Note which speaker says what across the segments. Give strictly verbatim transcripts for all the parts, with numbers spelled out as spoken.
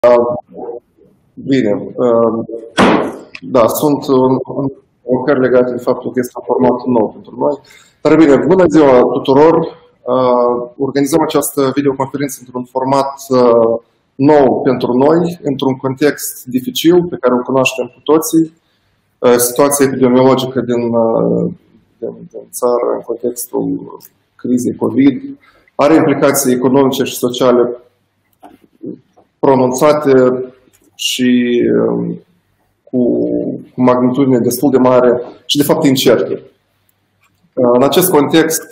Speaker 1: Bine. Da, sunt lucrări legate de faptul că este un format nou pentru noi. Dar bine, bună ziua tuturor! Organizăm această videoconferință într-un format nou pentru noi, într-un context dificil pe care îl cunoaștem cu toții. Situația epidemiologică din, din, din țară, în contextul crizei COVID, are implicații economice și sociale pronunțate și cu, cu magnitudine destul de mare și de fapt incerte. În acest context,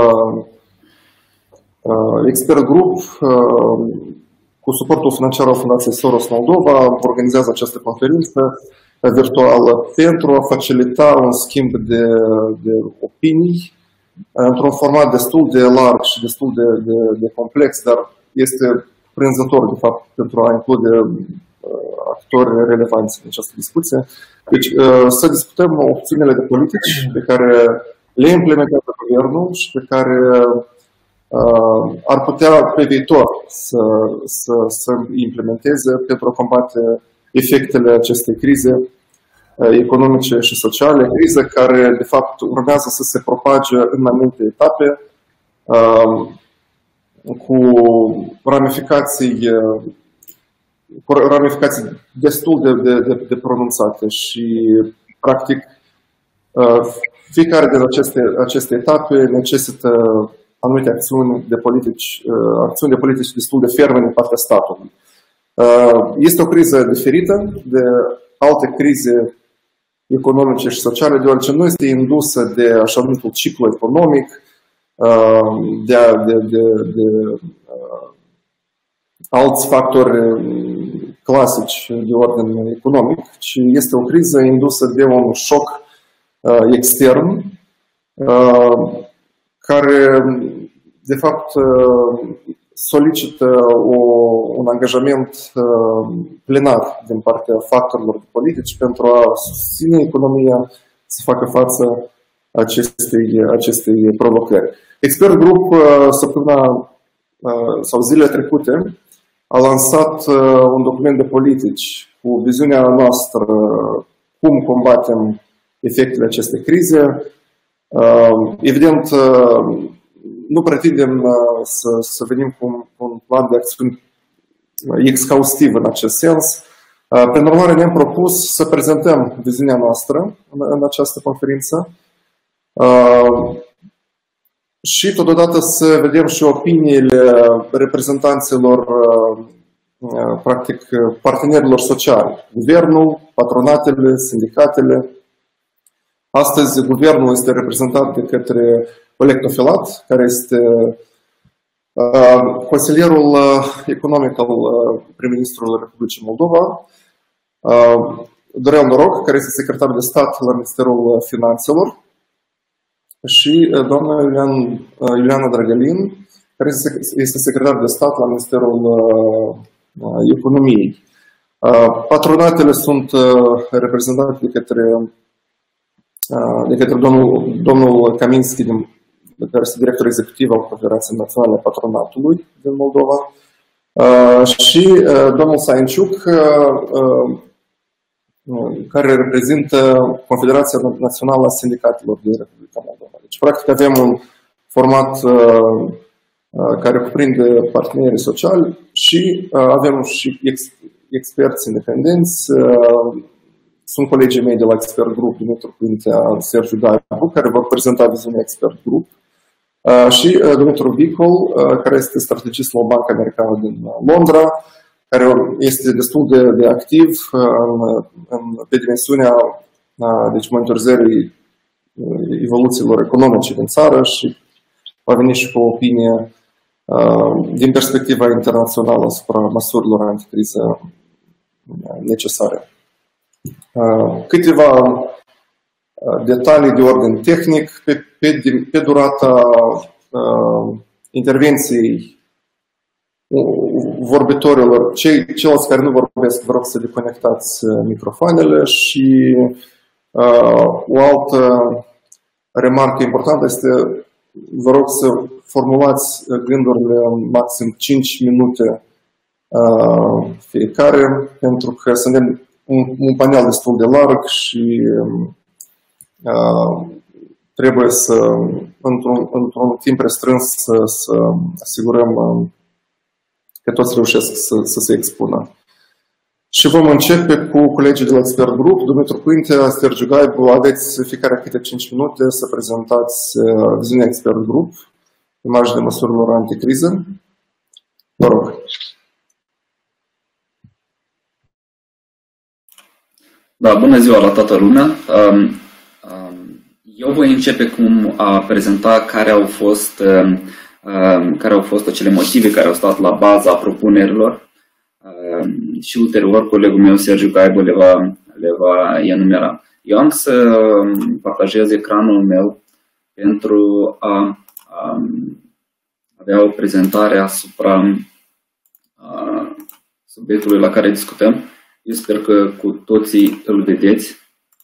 Speaker 1: Expert Group, cu suportul financiar al Fundației Soros Moldova, organizează această conferință virtuală pentru a facilita un schimb de, de opinii într-un format destul de larg și destul de, de, de complex, dar este prinzător, de fapt, pentru a include actori relevanți în această discuție. Deci, să discutăm opțiunile de politici pe care le implementează guvernul și pe care ar putea pe viitor să, să, să implementeze pentru a combate efectele acestei crize economice și sociale, crize care, de fapt, urmează să se propage în mai multe etape, cu ramificații, cu ramificații destul de, de, de, de pronunțate și, practic, fiecare din aceste, aceste etape necesită anumite acțiuni de politici, acțiuni de politici destul de ferme din partea statului. Este o criză diferită de alte crize economice și sociale, deoarece nu este indusă de așa numitul ciclu economic, de, de, de, de uh, alți factori clasici de ordin economic, ci este o criză indusă de un șoc uh, extern, uh, care, de fapt, uh, solicită o, un angajament uh, plenar din partea factorilor politici pentru a susține economia să facă față acestei, acestei provocări. Expert Group, săptămâna sau zilele trecute, a lansat un document de politici cu viziunea noastră cum combatem efectele acestei crize. Evident, nu pretindem să, să venim cu un, cu un plan de acțiuni exhaustiv în acest sens. Prin urmare, ne-am propus să prezentăm viziunea noastră în, în această conferință. Uh, și totodată să vedem și opiniile reprezentanților, uh, uh, practic, partenerilor sociali, guvernul, patronatele, sindicatele. Astăzi, guvernul este reprezentat de către Oleg Tofilat, care este uh, consilierul uh, economic al uh, prim-ministrului Republicii Moldova, uh, Dorel Noroc, care este secretar de stat la Ministerul Finanțelor, și doamna Iuliana Drăgălin, care este secretar de stat la Ministerul Economiei. Patronatele sunt reprezentate de către, de către domnul, domnul Kaminski, care este director executiv al Confederației Naționale a Patronatului din Moldova, și domnul Sainciuc, care reprezintă Confederația Națională a Sindicatelor din Republica Moldova. Deci, practic, avem un format uh, care cuprinde partenerii sociali și uh, avem și ex experți independenți. Uh, sunt colegii mei de la Expert Group, Dumitru Quintea, Sergiu Gabu, care vor prezenta viziunea Expert Group, uh, și uh, Dumitru Bicol, uh, care este strategist la o bancă americană din Londra, care este destul de, de activ în, în, pe dimensiunea deci, monitorizării evoluțiilor economice din țară și va veni și cu o opinie din perspectiva internațională asupra măsurilor anticriză necesare. Câteva detalii de ordin tehnic pe, pe, pe durata intervenției vorbitorilor. Cei, ceilalți care nu vorbesc, vă rog să deconectați microfoanele și uh, o altă remarcă importantă este, vă rog să formulați gândurile în maxim cinci minute fiecare, pentru că suntem un, un panel destul de larg și uh, trebuie să, într-un, într-un timp restrâns, să, să asigurăm uh, că toți reușesc să, să se expună. Și vom începe cu colegii de la Expert Group. Dumitru Pântea, Sergiu Gaibu, aveți fiecare câte cinci minute să prezentați uh, viziunea Expert Group, imaginea măsurilor anticriză. Vă rog.
Speaker 2: Da, bună ziua la toată lumea. Eu voi începe cu a prezenta care au fost, care au fost acele motive care au stat la baza propunerilor și ulterior colegul meu, Sergiu Gaibu, le va, le va enumera. Eu am să partajez ecranul meu pentru a, a avea o prezentare asupra a, subiectului la care discutăm. Eu sper că cu toții îl vedeți.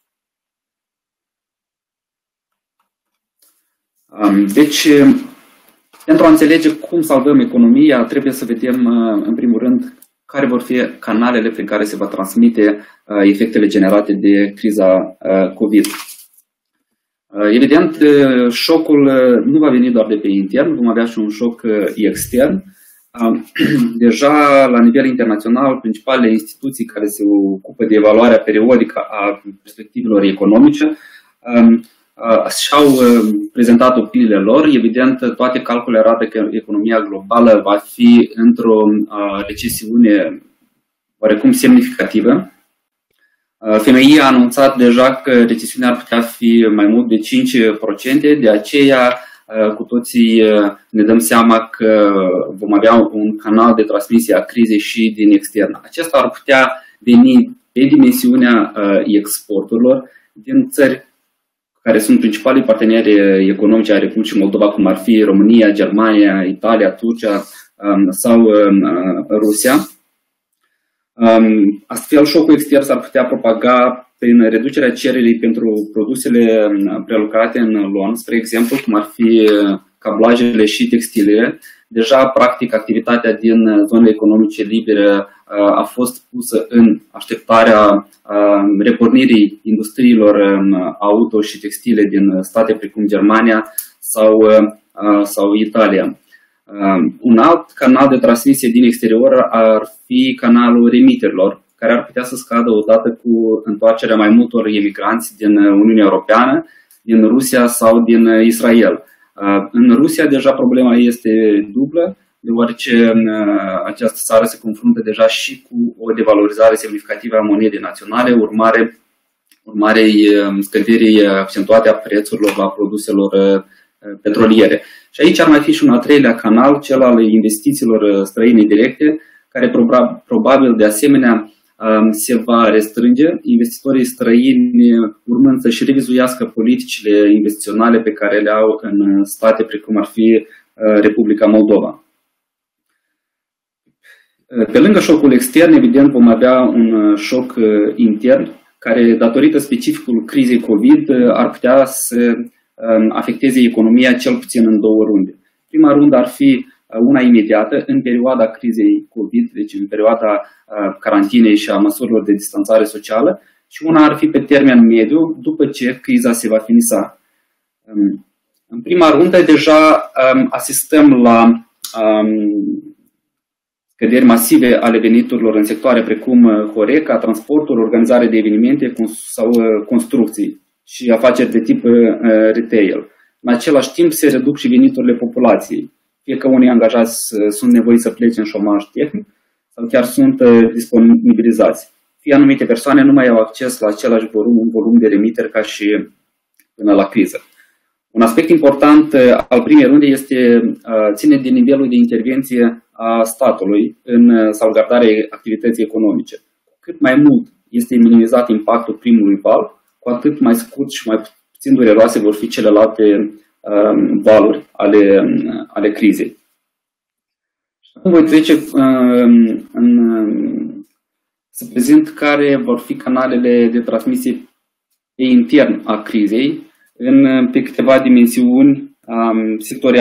Speaker 2: Deci, pentru a înțelege cum salvăm economia, trebuie să vedem, în primul rând, care vor fi canalele prin care se va transmite efectele generate de criza COVID. Evident, șocul nu va veni doar de pe intern, vom avea și un șoc extern. Deja, la nivel internațional, principalele instituții care se ocupă de evaluarea periodică a perspectivelor economice și-au prezentat opiniile lor. Evident, toate calculele arată că economia globală va fi într-o recesiune oarecum semnificativă. F M I a anunțat deja că recesiunea ar putea fi mai mult de cinci la sută, de aceea cu toții ne dăm seama că vom avea un canal de transmisie a crizei și din extern. Acesta ar putea veni pe dimensiunea exporturilor din țări care sunt principalii parteneri economici ai Republicii Moldova, cum ar fi România, Germania, Italia, Turcia sau Rusia. Astfel, șocul extern s-ar putea propaga prin reducerea cererii pentru produsele prelucrate în lon, spre exemplu, cum ar fi cablajele și textilele. Deja, practic, activitatea din zonele economice libere a fost pusă în așteptarea repornirii industriilor auto și textile din state precum Germania sau, sau Italia. Un alt canal de transmisie din exterior ar fi canalul remiterilor, care ar putea să scadă odată cu întoarcerea mai multor emigranți din Uniunea Europeană, din Rusia sau din Israel. În Rusia deja problema este dublă, deoarece această țară se confruntă deja și cu o devalorizare semnificativă a monedei naționale, urmare, urmarei scăderii accentuate a prețurilor la produselor petroliere. Și aici ar mai fi și un al treilea canal, cel al investițiilor străine directe, care probabil de asemenea se va restrânge, investitorii străini urmând să-și revizuiască politicile investiționale pe care le au în state precum ar fi Republica Moldova. Pe lângă șocul extern, evident, vom avea un șoc intern, care, datorită specificului crizei COVID, ar putea să afecteze economia cel puțin în două runde. Prima rundă ar fi una imediată, în perioada crizei COVID, deci în perioada carantinei și a măsurilor de distanțare socială, și una ar fi pe termen mediu, după ce criza se va finisa. În prima rundă deja asistăm la scăderi masive ale veniturilor în sectoare precum Horeca, transportul, organizare de evenimente sau construcții și afaceri de tip retail. În același timp se reduc și veniturile populației. Fie că unii angajați sunt nevoiți să plece în șomaj tehnic sau chiar sunt disponibilizați. Fie anumite persoane nu mai au acces la același volum, un volum de remiteri ca și până la criză. Un aspect important al primei runde este ține de nivelul de intervenție a statului în salvgardarea activității economice. Cu cât mai mult este minimizat impactul primului val, cu atât mai scurt și mai puțin dureroase vor fi celelalte valuri ale, ale crizei. Acum voi trece în, să prezint care vor fi canalele de transmisie pe intern a crizei în, pe câteva dimensiuni um, sectoriale.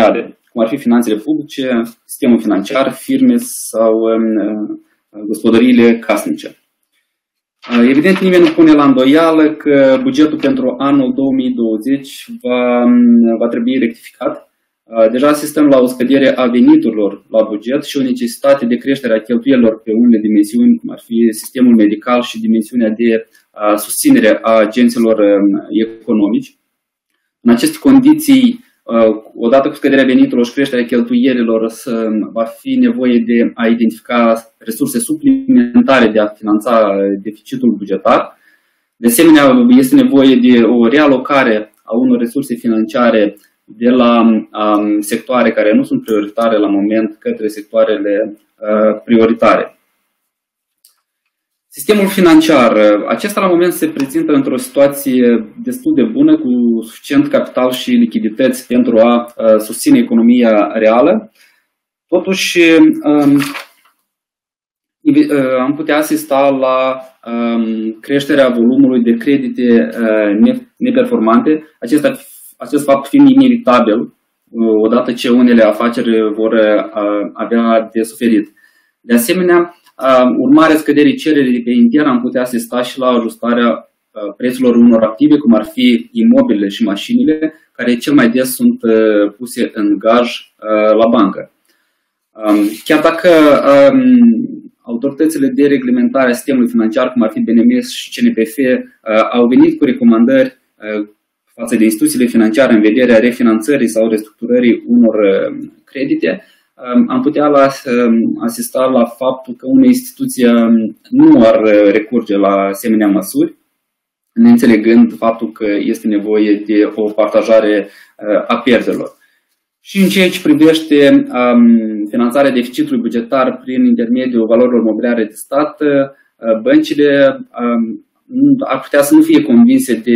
Speaker 2: cum ar fi finanțele publice, sistemul financiar, firme sau gospodăriile casnice. Evident, nimeni nu pune la îndoială că bugetul pentru anul două mii douăzeci va, va trebui rectificat. Deja asistăm la o scădere a veniturilor la buget și o necesitate de creștere a cheltuielilor pe unele dimensiuni, cum ar fi sistemul medical și dimensiunea de susținere a agenților economici. În aceste condiții, odată cu scăderea veniturilor și creșterea cheltuielilor, va fi nevoie de a identifica resurse suplimentare de a finanța deficitul bugetar. De asemenea, este nevoie de o realocare a unor resurse financiare de la um, sectoare care nu sunt prioritare la moment către sectoarele uh, prioritare. Sistemul financiar, acesta la moment se prezintă într-o situație destul de bună, cu suficient capital și lichidități pentru a uh, susține economia reală. Totuși, um, am putea asista la um, creșterea volumului de credite uh, neperformante, acesta Acest fapt fiind inevitabil, odată ce unele afaceri vor avea de suferit. De asemenea, urmarea scăderii cererii pe intern, am putea asista și la ajustarea prețurilor unor active, cum ar fi imobilele și mașinile, care cel mai des sunt puse în gaj la bancă. Chiar dacă autoritățile de reglementare a sistemului financiar, cum ar fi B N M S și C N P F, au venit cu recomandări față de instituțiile financiare în vederea refinanțării sau restructurării unor credite, am putea asista la faptul că unei instituții nu ar recurge la asemenea măsuri, neînțelegând faptul că este nevoie de o partajare a pierderilor. Și în ceea ce privește finanțarea deficitului bugetar prin intermediul valorilor mobiliare de stat, băncile ar putea să nu fie convinse de,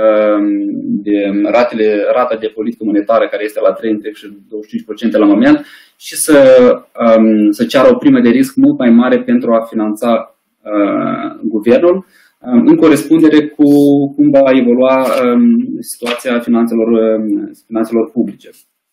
Speaker 2: de ratele, rata de politică monetară, care este la trei virgulă douăzeci și cinci la sută la moment, și să, să ceară o primă de risc mult mai mare pentru a finanța guvernul, în corespundere cu cum va evolua situația finanțelor, finanțelor publice.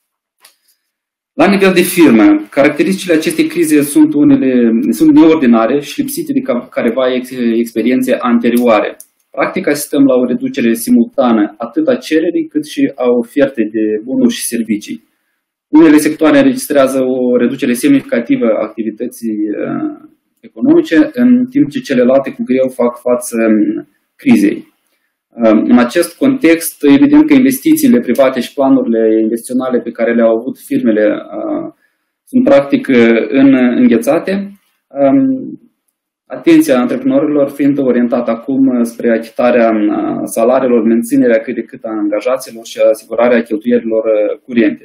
Speaker 2: La nivel de firmă, caracteristicile acestei crize sunt, unele, sunt neordinare și lipsite de careva experiențe anterioare. Practic, asistăm la o reducere simultană atât a cererii cât și a ofertei de bunuri și servicii. Unele sectoare înregistrează o reducere semnificativă a activității economice, în timp ce celelalte cu greu fac față crizei. În acest context, evident că investițiile private și planurile investiționale pe care le-au avut firmele sunt practic în înghețate. Atenția antreprenorilor fiind orientată acum spre achitarea salariilor, menținerea cât de cât a angajaților și asigurarea cheltuielilor curente.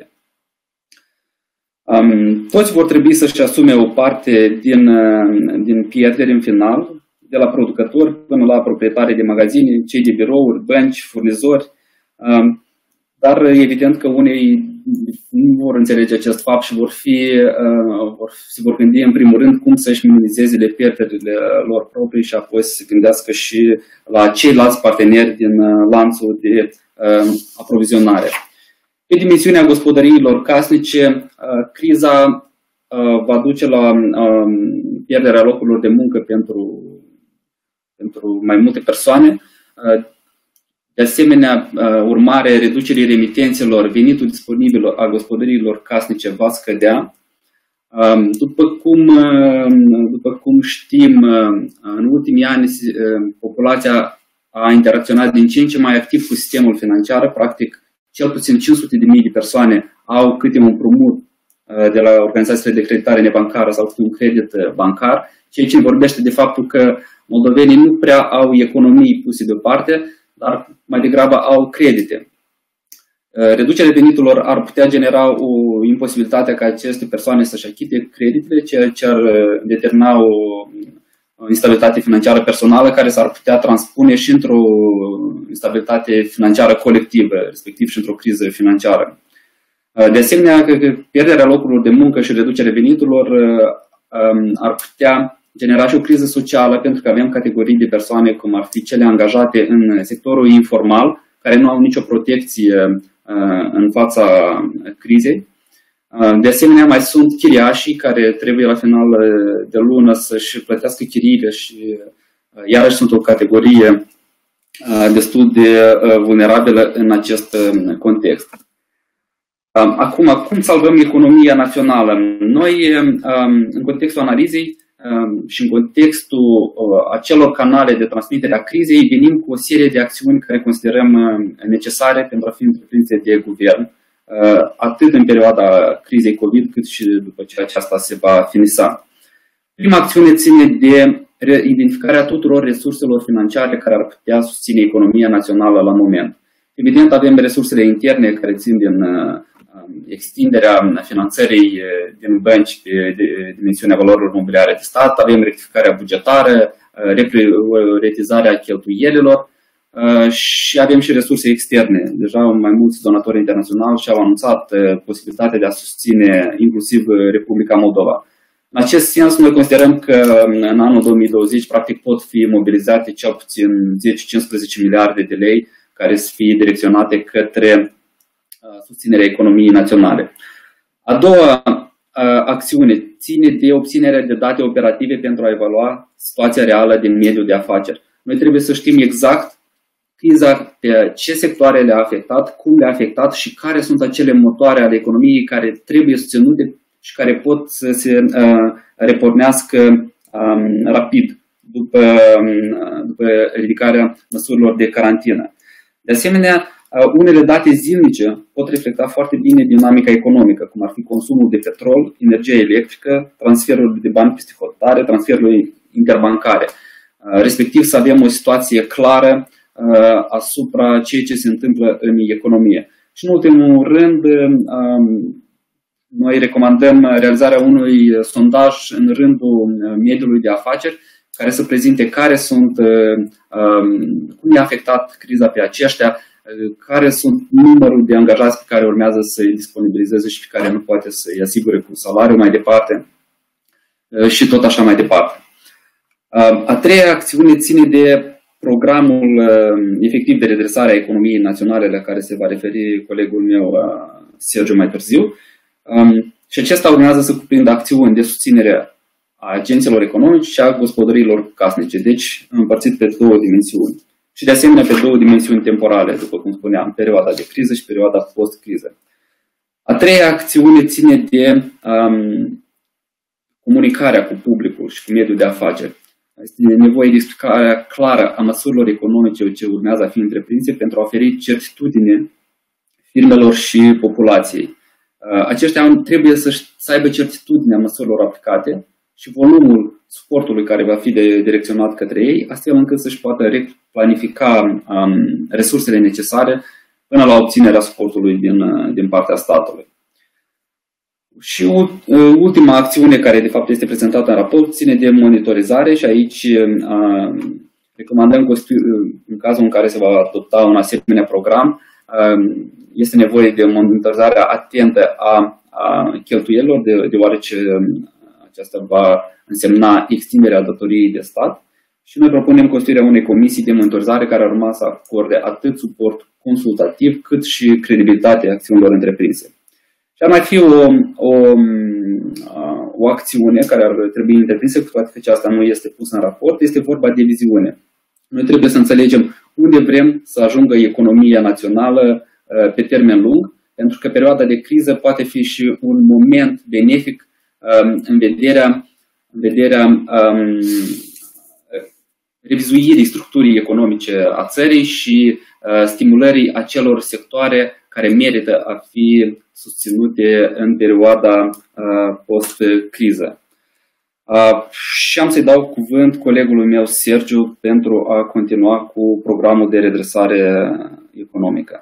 Speaker 2: Toți vor trebui să-și asume o parte din, din pierderi în final, de la producători până la proprietarii de magazine, cei de birouri, bănci, furnizori, dar evident că unei nu vor înțelege acest fapt și vor fi, vor, se vor gândi în primul rând cum să-și minimizeze pierderile lor proprii și apoi să se gândească și la ceilalți parteneri din lanțul de aprovizionare. Pe dimensiunea gospodăriilor casnice, criza va duce la pierderea locurilor de muncă pentru pentru mai multe persoane. De asemenea, urmare reducerii remitențelor, venitul disponibil a gospodăriilor casnice va scădea. După cum, după cum știm, în ultimii ani populația a interacționat din ce în ce mai activ cu sistemul financiar. Practic, cel puțin cinci sute de mii de persoane au câte un împrumut de la organizațiile de creditare nebancară sau câte un credit bancar, ceea ce vorbește de faptul că moldovenii nu prea au economii puse deoparte, dar mai degrabă au credite. Reducerea veniturilor ar putea genera o imposibilitate ca aceste persoane să-și achite creditele, ceea ce ar determina o instabilitate financiară personală care s-ar putea transpune și într-o instabilitate financiară colectivă, respectiv și într-o criză financiară. De asemenea, pierderea locurilor de muncă și reducerea veniturilor ar putea genera și o criză socială, pentru că avem categorii de persoane, cum ar fi cele angajate în sectorul informal, care nu au nicio protecție în fața crizei. De asemenea, mai sunt chiriașii care trebuie la final de lună să-și plătească chiriile și iarăși sunt o categorie destul de vulnerabilă în acest context. Acum, cum salvăm economia națională? Noi, în contextul analizei și în contextul acelor canale de transmitere a crizei, venim cu o serie de acțiuni care considerăm necesare pentru a fi întreprinse de guvern, atât în perioada crizei COVID, cât și după ce aceasta se va finisa. Prima acțiune ține de identificarea tuturor resurselor financiare care ar putea susține economia națională la moment. Evident, avem resursele interne care țin din extinderea finanțării din bănci pe dimensiunea valorilor mobiliare de stat, avem rectificarea bugetară, reprioritizarea cheltuielilor și avem și resurse externe. Deja mai mulți donatori internaționali și-au anunțat posibilitatea de a susține inclusiv Republica Moldova. În acest sens, noi considerăm că în anul două mii douăzeci practic pot fi mobilizate cel puțin zece-cincisprezece miliarde de lei care să fie direcționate către susținerea economiei naționale. A doua acțiune ține de obținerea de date operative pentru a evalua situația reală din mediul de afaceri. Noi trebuie să știm exact criza pe ce sectoare le-a afectat, cum le-a afectat și care sunt acele motoare ale economiei care trebuie susținute și care pot să se uh, repornească um, rapid după, um, după ridicarea măsurilor de carantină. De asemenea, uh, unele date zilnice pot reflecta foarte bine dinamica economică, cum ar fi consumul de petrol, energie electrică, transferul de bani peste hotare, transferurile interbancare, uh, respectiv să avem o situație clară uh, asupra ceea ce se întâmplă în economie. Și în ultimul rând, um, noi recomandăm realizarea unui sondaj în rândul mediului de afaceri care să prezinte care sunt, cum i-a afectat criza pe aceștia, care sunt numărul de angajați pe care urmează să-i disponibilizeze și pe care nu poate să-i asigure cu salariu mai departe și tot așa mai departe. A treia acțiune ține de programul efectiv de redresare a economiei naționale la care se va referi colegul meu Sergiu mai târziu. Um, și acesta urmează să cuprindă acțiuni de susținere a agenților economici și a gospodăriilor casnice, deci împărțit pe două dimensiuni. Și de asemenea pe două dimensiuni temporale, după cum spuneam, perioada de criză și perioada post-criză. A treia acțiune ține de um, comunicarea cu publicul și cu mediul de afaceri. Este nevoie de explicarea clară a măsurilor economice ce urmează a fi întreprinse pentru a oferi certitudine firmelor și populației. Aceștia trebuie să, să aibă certitudinea măsurilor aplicate și volumul suportului care va fi de, direcționat către ei, astfel încât să-și poată replanifica um, resursele necesare până la obținerea suportului din, din partea statului. Și ultima acțiune care de fapt este prezentată în raport ține de monitorizare și aici uh, recomandăm că în cazul în care se va adopta un asemenea program, uh, este nevoie de monitorizarea atentă a, a cheltuielilor, de, deoarece aceasta va însemna extinderea datoriei de stat. Și noi propunem construirea unei comisii de monitorizare care ar urma să acorde atât suport consultativ, cât și credibilitatea acțiunilor întreprinse. Și ar mai fi o, o, o acțiune care ar trebui întreprinsă, cu toate că aceasta nu este pusă în raport, este vorba de viziune. Noi trebuie să înțelegem unde vrem să ajungă economia națională pe termen lung, pentru că perioada de criză poate fi și un moment benefic um, în vederea, în vederea um, revizuirii structurii economice a țării și uh, stimulării acelor sectoare care merită a fi susținute în perioada uh, post-criză. Uh, și am să-i dau cuvânt colegului meu Sergiu pentru a continua cu programul de redresare economică.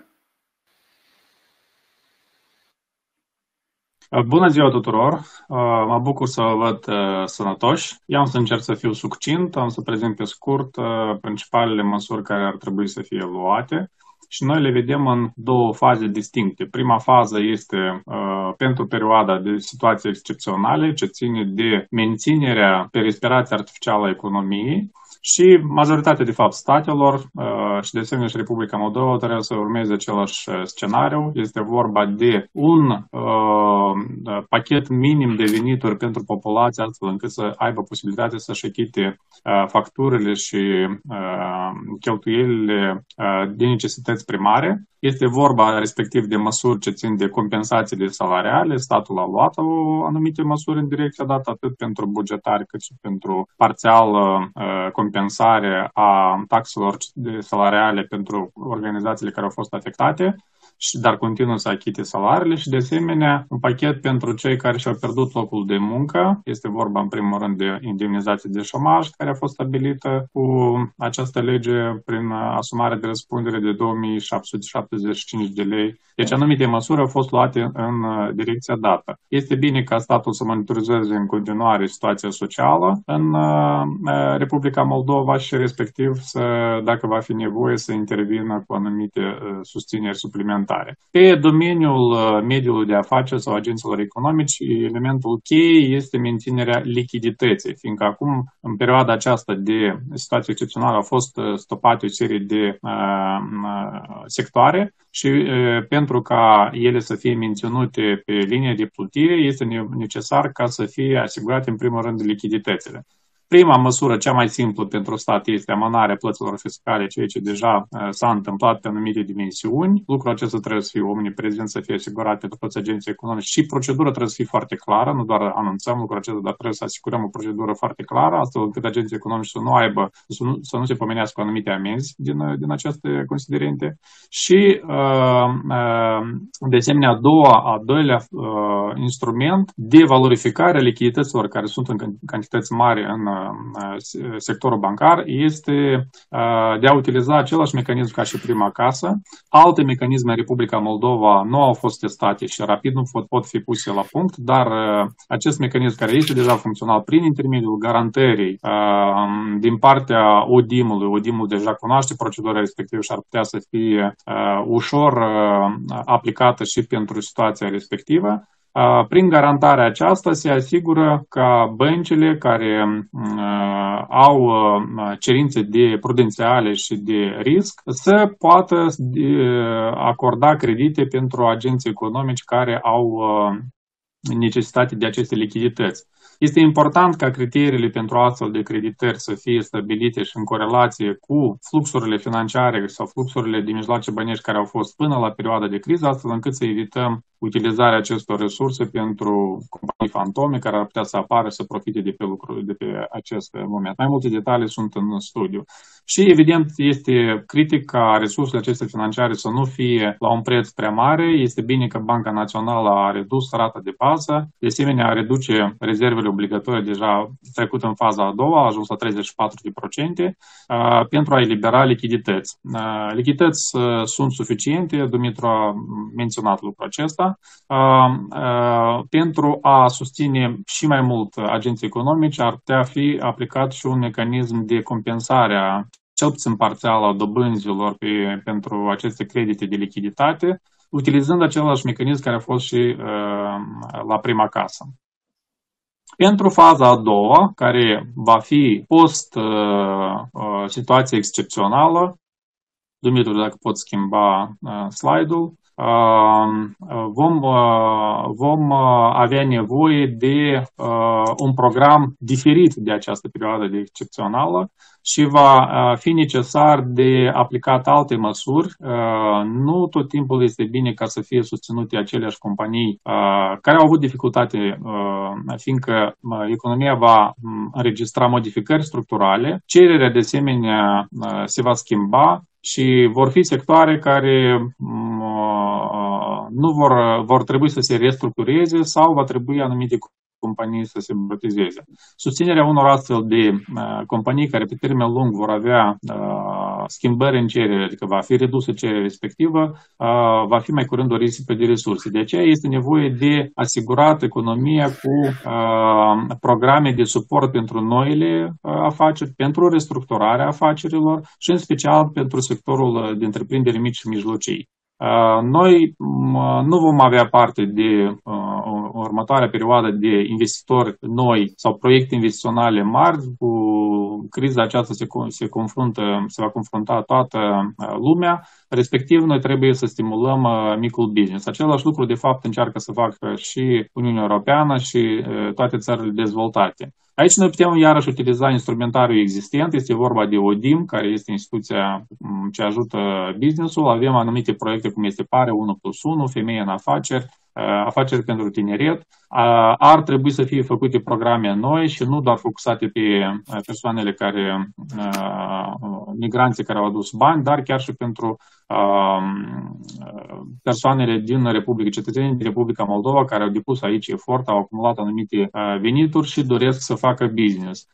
Speaker 3: Bună ziua tuturor! Mă bucur să vă văd sănătoși. Eu am să încerc să fiu succint, am să prezint pe scurt principalele măsuri care ar trebui să fie luate. și noi le vedem în două faze distincte. Prima fază este uh, pentru perioada de situații excepționale, ce ține de menținerea pe respirație artificială a economiei, și majoritatea, de fapt, statelor uh, și de asemenea și Republica Moldova trebuie să urmeze același scenariu. Este vorba de un uh, pachet minim de venituri pentru populație, astfel încât să aibă posibilitatea să-și achite uh, facturile și uh, cheltuielile uh, de necesități primare. Este vorba respectiv de măsuri ce țin de compensațiile salariale. Statul a luat o anumite măsuri în direcția dată atât pentru bugetari cât și pentru parțială uh, compensare a taxelor salariale pentru organizațiile care au fost afectate, și dar continuă să achite salariile, și de asemenea un pachet pentru cei care și-au pierdut locul de muncă. Este vorba în primul rând de indemnizație de șomaj care a fost stabilită cu această lege prin asumarea de răspundere de două mii șapte sute șaptezeci și cinci de lei. Deci anumite măsuri au fost luate în direcția dată. Este bine ca statul să monitorizeze în continuare situația socială în Republica Moldova și respectiv să, dacă va fi nevoie, să intervină cu anumite susțineri suplimentare. Pe domeniul mediului de afaceri sau agenților economici, elementul cheie este menținerea lichidității, fiindcă acum, în perioada aceasta de situație excepțională, au fost stopate o serie de uh, sectoare și uh, pentru ca ele să fie menținute pe linie de plutire, este necesar ca să fie asigurate în primul rând lichiditățile. Prima măsură, cea mai simplă pentru stat, este amânarea plăților fiscale, ceea ce deja uh, s-a întâmplat pe anumite dimensiuni. Lucrul acesta trebuie să fie omniprezent, să fie asigurat pentru toți agenții economici și procedura trebuie să fie foarte clară, nu doar anunțăm lucrul acesta, dar trebuie să asigurăm o procedură foarte clară, astfel încât agenții economici să nu aibă, să nu, să nu se pomenească anumite amenzi din, din aceste considerente. Și, uh, uh, de asemenea, a doua, a doilea uh, instrument de valorificare a lichidităților care sunt în cantități mari în sectorul bancar este de a utiliza același mecanism ca și prima casă. Alte mecanisme în Republica Moldova nu au fost testate și rapid nu pot fi puse la punct, dar acest mecanism care este deja funcțional prin intermediul garantării din partea O D I M-ului, O D I M-ul deja cunoaște procedura respectivă și ar putea să fie ușor aplicată și pentru situația respectivă. Prin garantarea aceasta se asigură ca băncile care uh, au uh, cerințe de prudențiale și de risc să poată uh, acorda credite pentru agenții economici care au uh, necesitate de aceste lichidități. Este important ca criteriile pentru astfel de creditări să fie stabilite și în corelație cu fluxurile financiare sau fluxurile de mijloace bănești care au fost până la perioada de criză, astfel încât să evităm utilizarea acestor resurse pentru companii fantome care ar putea să apară să profite de pe lucruri de pe acest moment. Mai multe detalii sunt în studiu. Și evident este critic ca resursele acestea financiare să nu fie la un preț prea mare. Este bine că Banca Națională a redus rata de bază, de asemenea a reduce rezervele obligatorii deja trecut în faza a doua, a ajuns la treizeci și patru la sută pentru a elibera lichidități. Lichidități sunt suficiente, Dumitru a menționat lucrul acesta, pentru a susține și mai mult agenții economici ar putea fi aplicat și un mecanism de compensare a cel puțin parțial a dobânzilor pe, pentru aceste credite de lichiditate, utilizând același mecanism care a fost și uh, la prima casă. Pentru faza a doua, care va fi post uh, uh, situație excepțională, Dumitru, dacă pot schimba uh, slide-ul, vom, vom avea nevoie de un program diferit de această perioadă de excepțională și va fi necesar de aplicat alte măsuri. Nu tot timpul este bine ca să fie susținute aceleași companii care au avut dificultate, fiindcă economia va înregistra modificări structurale, cererea de asemenea se va schimba și vor fi sectoare care nu vor, vor trebui să se restructureze sau va trebui anumite companii să se botezeze. Susținerea unor astfel de uh, companii care pe termen lung vor avea uh, schimbări în cerere, adică va fi redusă cererea respectivă, uh, va fi mai curând o risipă de resurse. De aceea este nevoie de asigurat economia cu uh, programe de suport pentru noile uh, afaceri, pentru restructurarea afacerilor și în special pentru sectorul de întreprinderi mici și mijlocii. Noi nu vom avea parte de uh, următoarea perioadă de investitori noi sau proiecte investiționale mari. Cu criza aceasta se, se, confruntă, se va confrunta toată lumea, respectiv noi trebuie să stimulăm uh, micul business. Același lucru de fapt încearcă să facă și Uniunea Europeană și uh, toate țările dezvoltate. Aici noi putem iarăși utiliza instrumentariul existent, este vorba de O D I M, care este instituția ce ajută business-ul. Avem anumite proiecte cum este PARE unu plus unu, Femeie în afaceri, afaceri pentru tineret. Ar trebui să fie făcute programe noi și nu doar focusate pe persoanele care, migranții care au adus bani, dar chiar și pentru persoanele din Republica, cetățenii din Republica Moldova care au depus aici efort, au acumulat anumite venituri și doresc să facă business.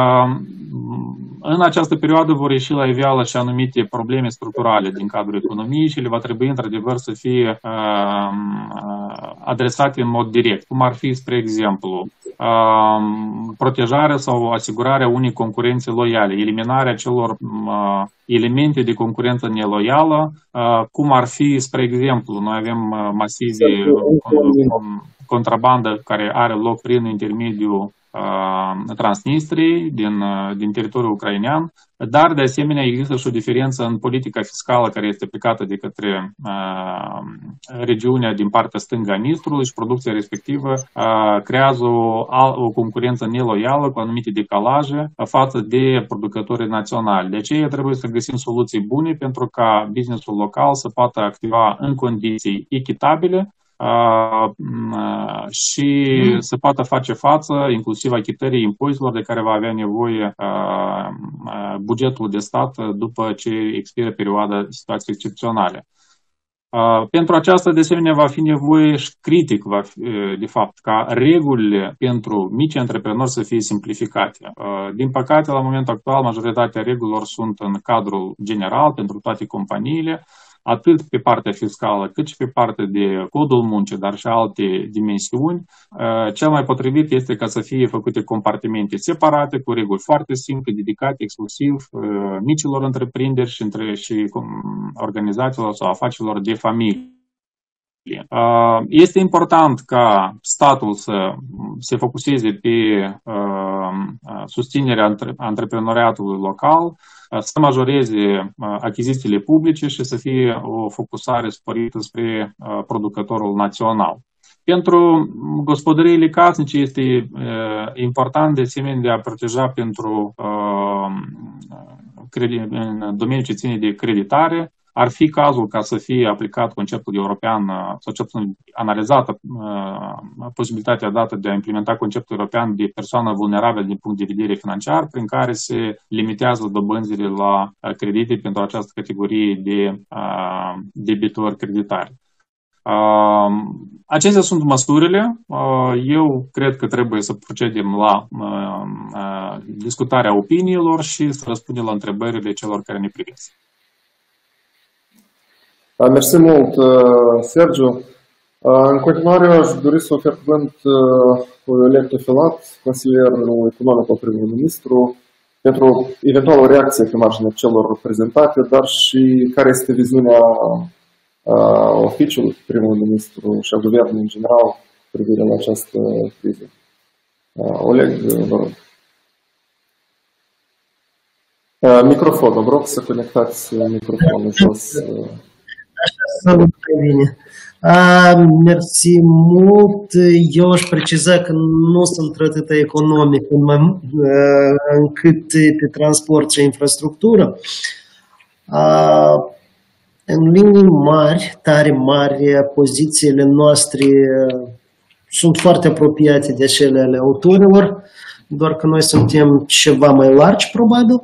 Speaker 3: În această perioadă vor ieși la iveală și anumite probleme structurale din cadrul economiei și le va trebui într-adevăr să fie adresate în mod direct, cum ar fi, spre exemplu, protejarea sau asigurarea unei concurențe loiale, eliminarea celor elemente de concurență neloială, cum ar fi, spre exemplu, noi avem masive contrabandă care are loc prin intermediul Transnistriei, din, din teritoriul ucrainean, dar de asemenea există și o diferență în politica fiscală care este aplicată de către uh, regiunea din partea stângă a Nistrului și producția respectivă uh, creează o, o concurență neloială cu anumite decalaje față de producătorii naționali. De aceea trebuie să găsim soluții bune pentru ca businessul local să poată activa în condiții echitabile Uh, uh, și mm. să poată face față inclusiv achitării impozitelor de care va avea nevoie uh, uh, bugetul de stat după ce expiră perioada situației excepționale. Uh, pentru aceasta, de asemenea, va fi nevoie și critic, va fi, de fapt, ca regulile pentru mici antreprenori să fie simplificate. Uh, din păcate, la momentul actual, majoritatea regulilor sunt în cadrul general pentru toate companiile, atât pe partea fiscală, cât și pe partea de codul muncii, dar și alte dimensiuni. Cel mai potrivit este ca să fie făcute compartimente separate, cu reguli foarte simple, dedicate exclusiv micilor întreprinderi și, între, și organizațiilor sau afacerilor de familie. Este important ca statul să se focuseze pe susținerea antreprenoriatului local, să majoreze achizițiile publice și să fie o focusare sporită spre producătorul național. Pentru gospodăriile casnice este important de asemenea de a proteja pentru în domeniul ce ține de creditare. Ar fi cazul ca să fie aplicat conceptul european sau cel puțin analizată uh, posibilitatea dată de a implementa conceptul european de persoană vulnerabilă din punct de vedere financiar, prin care se limitează dobânzile la uh, credite pentru această categorie de uh, debitori creditari. Uh, acestea sunt măsurile. Uh, eu cred că trebuie să procedem la uh, uh, discutarea opiniilor și să răspundem la întrebările celor care ne privesc.
Speaker 1: Mersi mult, Sergiu. În continuare, aș dori să ofer cuvânt lui Oleg Tofilat, consilier economic al primului ministru, pentru eventual o reacție pe marginea celor prezentate, dar și care este viziunea oficiului primului ministru și a guvernului în general cu privire la această criză. Oleg, vă rog. Microfon, vă rog să conectați microfonul jos.
Speaker 4: Salut, bine. Mersi mult. Eu aș preciza că nu sunt atât economic încât pe transport și infrastructură. În linii mari, tare mari, pozițiile noastre sunt foarte apropiate de cele ale autorilor, doar că noi suntem ceva mai largi, probabil.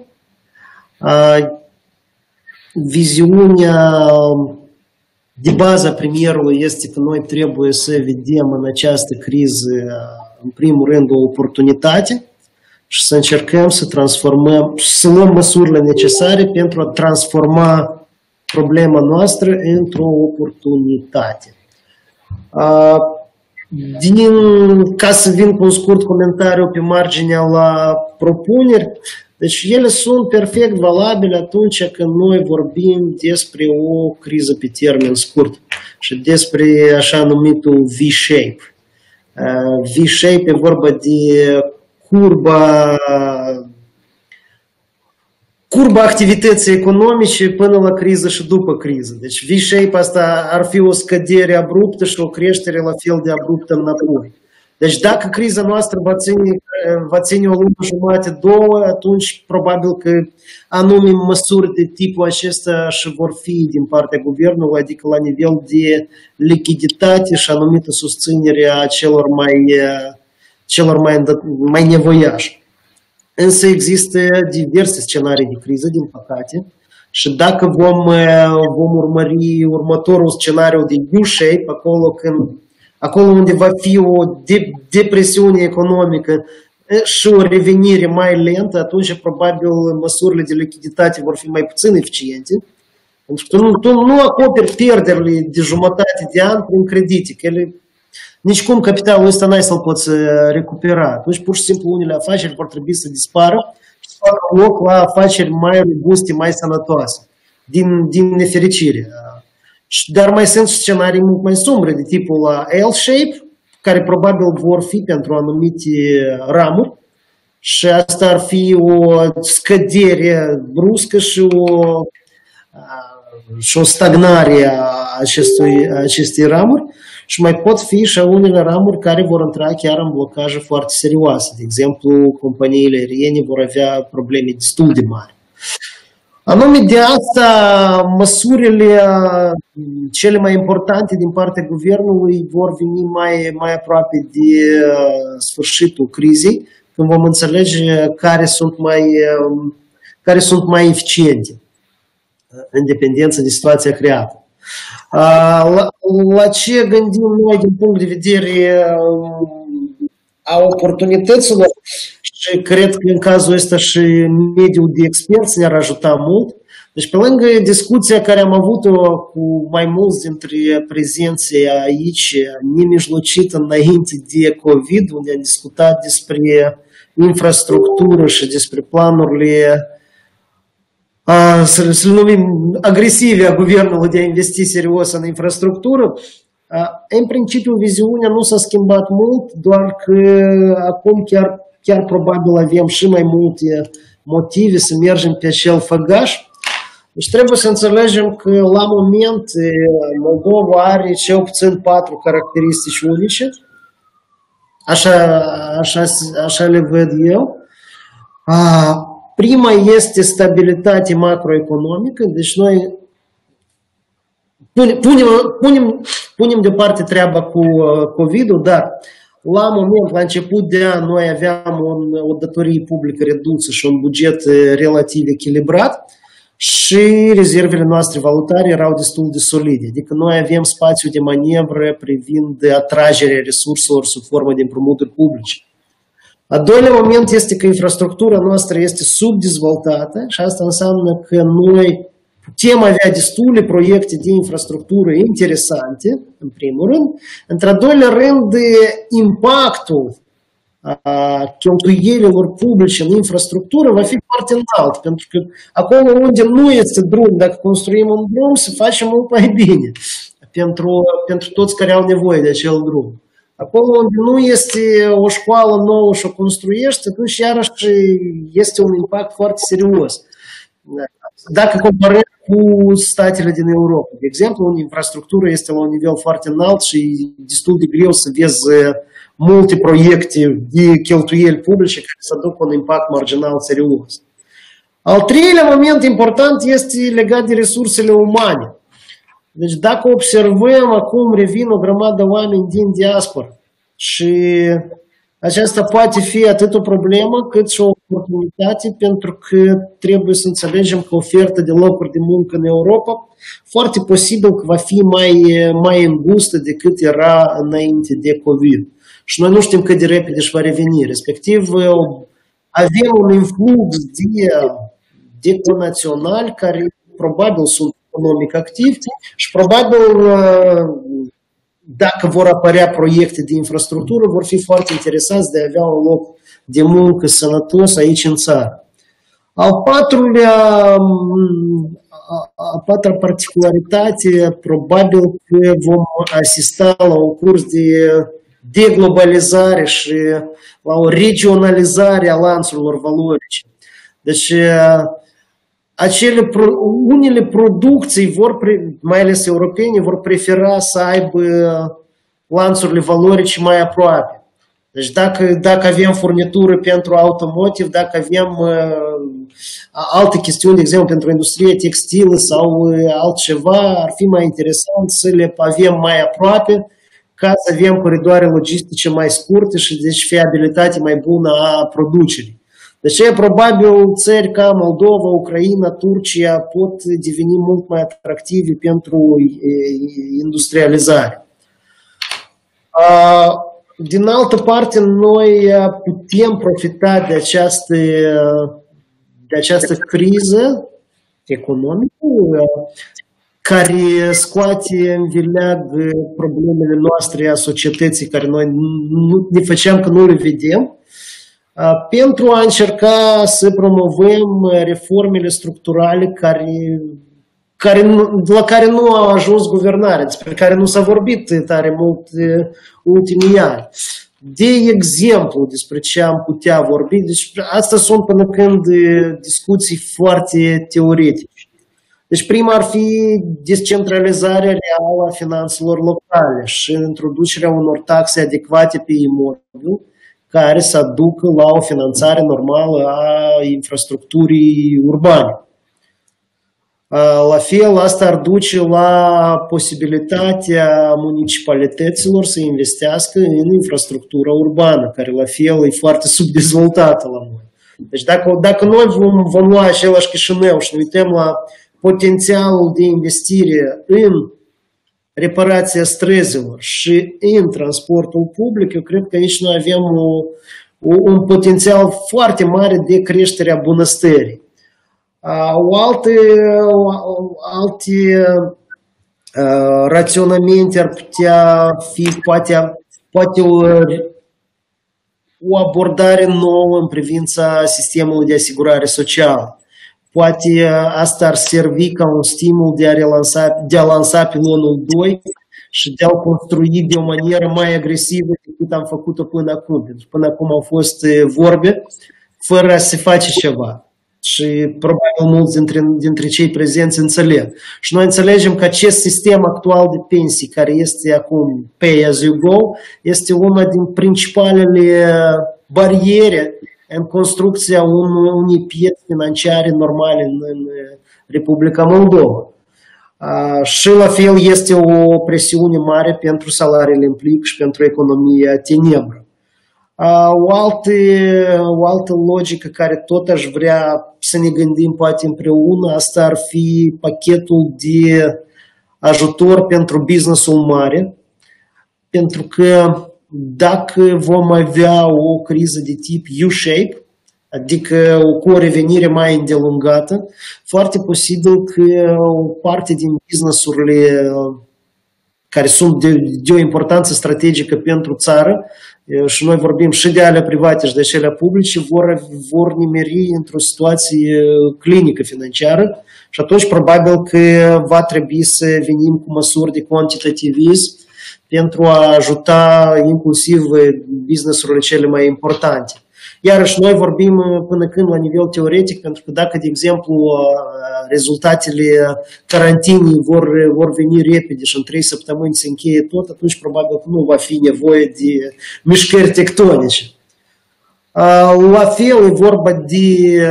Speaker 4: Viziunea de bază a premierului este că noi trebuie să vedem în această criză, în primul rând, o oportunitate și să încercăm să transformăm, să luăm măsurile necesare pentru a transforma problema noastră într-o oportunitate. Din, ca să vin cu un scurt comentariu pe marginea la propuneri, deci ele sunt perfect valabile atunci când noi vorbim despre o criză pe termen scurt și despre așa numitul V-shape. V-shape e vorba de curba, curba activității economice până la criză și după criză. Deci V-shape asta ar fi o scădere abruptă și o creștere la fel de abruptă înapoi. Deci dacă criza noastră va ține, va ține o lună jumate, două, atunci probabil că anume măsuri de tipul acesta și vor fi din partea guvernului, adică la nivel de lichiditate și anumită susținere a celor mai, celor mai, mai nevoiași. Însă există diverse scenarii de criză, din păcate, și dacă vom, vom urmări următorul scenariu de U-shape, acolo când acolo unde va fi o de- depresiune economică și o revenire mai lentă, atunci probabil măsurile de lichiditate vor fi mai puțin eficiente. Pentru că tu nu, tu nu acoperi pierderile de jumătate de an prin credite, că ele, nici cum capitalul ăsta n-ai să-l poți recupera. Atunci pur și simplu unele afaceri vor trebui să dispară și să facă loc la afaceri mai robuste, mai sănătoase, din, din nefericire. Dar mai sunt scenarii mult mai sumbre, de tipul L-shape, care probabil vor fi pentru anumite ramuri și asta ar fi o scădere bruscă și o, și o stagnare a acestui, a acestei ramuri și mai pot fi și unele ramuri care vor intra chiar în blocaje foarte serioase. De exemplu, companiile aeriene vor avea probleme destul de mari. Anume de asta, măsurile cele mai importante din partea guvernului vor veni mai, mai aproape de sfârșitul crizei, când vom înțelege care sunt mai, care sunt mai eficiente, în dependență de situația creată. La, la ce gândim noi din punct de vedere a oportunităților? Și cred că în cazul ăsta și mediul de experți ne-ar ajuta mult. Deci pe lângă discuția care am avut-o cu mai mulți dintre prezenții aici, nemijlocită înainte de COVID, unde am discutat despre infrastructură și despre planurile a, să le numim agresive a guvernului de a investi serios în infrastructură, în principiu viziunea nu s-a schimbat mult, doar că acum chiar Chiar probabil avem și mai multe motive să mergem pe acel făgaș. Deci trebuie să înțelegem că la moment Moldova are cel puțin patru caracteristici unice. Așa, așa, așa le văd eu. Prima este stabilitate macroeconomică. Deci noi punem, punem, punem deoparte treaba cu COVID-ul, dar la moment, la început de an, noi aveam un, o datorie publică redusă și un buget relativ echilibrat și rezervele noastre valutare erau destul de solide. Adică noi avem spațiu de manevră privind atragerea resurselor sub formă de împrumuturi publice. A doilea moment este că infrastructura noastră este subdezvoltată și asta înseamnă că noi putem avea destule proiecte de infrastructură interesante, în primul rând. Într-al doilea rând, impactul cheltuielilor publice în infrastructură va fi foarte înalt, pentru că acolo unde nu este drum, dacă construim un drum, se face mult mai bine pentru, pentru toți care au nevoie de acel drum. Acolo unde nu este o școală nouă și o construiești, atunci iarăși este un impact foarte serios. Dacă comparăm cu statele din Europa, de exemplu, unde infrastructura este la un nivel foarte înalt și destul de greu să vezi multe proiecte de cheltuieli publice care să aducă un impact marginal serios. Al treilea moment important este legat de resursele umane. Deci dacă observăm, acum revin o grămadă de oameni din diaspora și aceasta poate fi atât o problemă cât și o oportunitate, pentru că trebuie să înțelegem că oferta de locuri de muncă în Europa foarte posibil că va fi mai, mai îngustă decât era înainte de COVID. Și noi nu știm cât de repede își va reveni. Respectiv, avem un influx de, de conaționali care probabil sunt economic activi și probabil dacă vor apărea proiecte de infrastructură vor fi foarte interesați de a avea un loc de muncă sănătos aici în țară. Al patrulea, a patra particularitate, probabil că vom asista la un curs de deglobalizare și la o regionalizare a lanțurilor valorice. Deci, acele, unele producții, vor, mai ales europene, vor prefera să aibă lanțurile valorice mai aproape. Deci dacă, dacă avem furnitură pentru automotive, dacă avem uh, alte chestiuni, de exemplu, pentru industrie textilă sau uh, altceva, ar fi mai interesant să le avem mai aproape ca să avem coridoare logistice mai scurte și deci fiabilitate mai bună a producerii. Deci, probabil, țări ca Moldova, Ucraina, Turcia pot deveni mult mai atractive pentru industrializare. Uh, Din altă parte, noi putem profita de această, de această criză economică care scoate în vileag problemele noastre a societății care noi nu ne făceam că nu le vedem, pentru a încerca să promovăm reformele structurale care Care, la care nu a ajuns guvernarea, despre care nu s-a vorbit tare mult ultimii ani. De exemplu, despre ce am putea vorbi, deci asta sunt până când discuții foarte teoretice. Deci prima ar fi descentralizarea reală a finanțelor locale și introducerea unor taxe adecvate pe imobil care să aducă la o finanțare normală a infrastructurii urbane. La fel, asta ar duce la posibilitatea municipalităților să investească în infrastructura urbană, care la fel e foarte subdezvoltată la noi. Deci dacă, dacă noi vom, vom lua același Chișinău și ne uităm la potențialul de investire în reparația străzilor și în transportul public, eu cred că aici noi avem o, o, un potențial foarte mare de creștere a bunăstării. O alte, alte uh, raționamente ar putea fi poate, poate o, o abordare nouă în privința sistemului de asigurare socială. Poate asta ar servi ca un stimul de a, relansa, de a lansa pilonul doi și de a-l construi de o manieră mai agresivă decât am făcut-o până acum. Pentru că până acum au fost vorbe fără a se face ceva. Și probabil mulți dintre, dintre cei prezenți înțeleg. Și noi înțelegem că acest sistem actual de pensii, care este acum pay as you go, este una din principalele bariere în construcția unei piețe financiare normale în, în Republica Moldova. Uh, și la fel este o presiune mare pentru salariile în plic și pentru economia tenebră. Uh, o, altă, o altă logică care tot aș vrea să ne gândim poate împreună, asta ar fi pachetul de ajutor pentru business-ul mare, pentru că dacă vom avea o criză de tip U-shape, adică cu o revenire mai îndelungată, foarte posibil că o parte din business-urile care sunt de, de o importanță strategică pentru țară, și noi vorbim și de ale private și de cele publice, vor, vor nimeri într-o situație clinică financiară și atunci probabil că va trebui să venim cu măsuri de quantitativism pentru a ajuta inclusiv business-urile cele mai importante. Iarăși noi vorbim până când la nivel teoretic, pentru că dacă, de exemplu, rezultatele carantinii vor, vor veni repede și în trei săptămâni se încheie tot, atunci probabil că nu va fi nevoie de mișcări tectonice. La fel e vorba de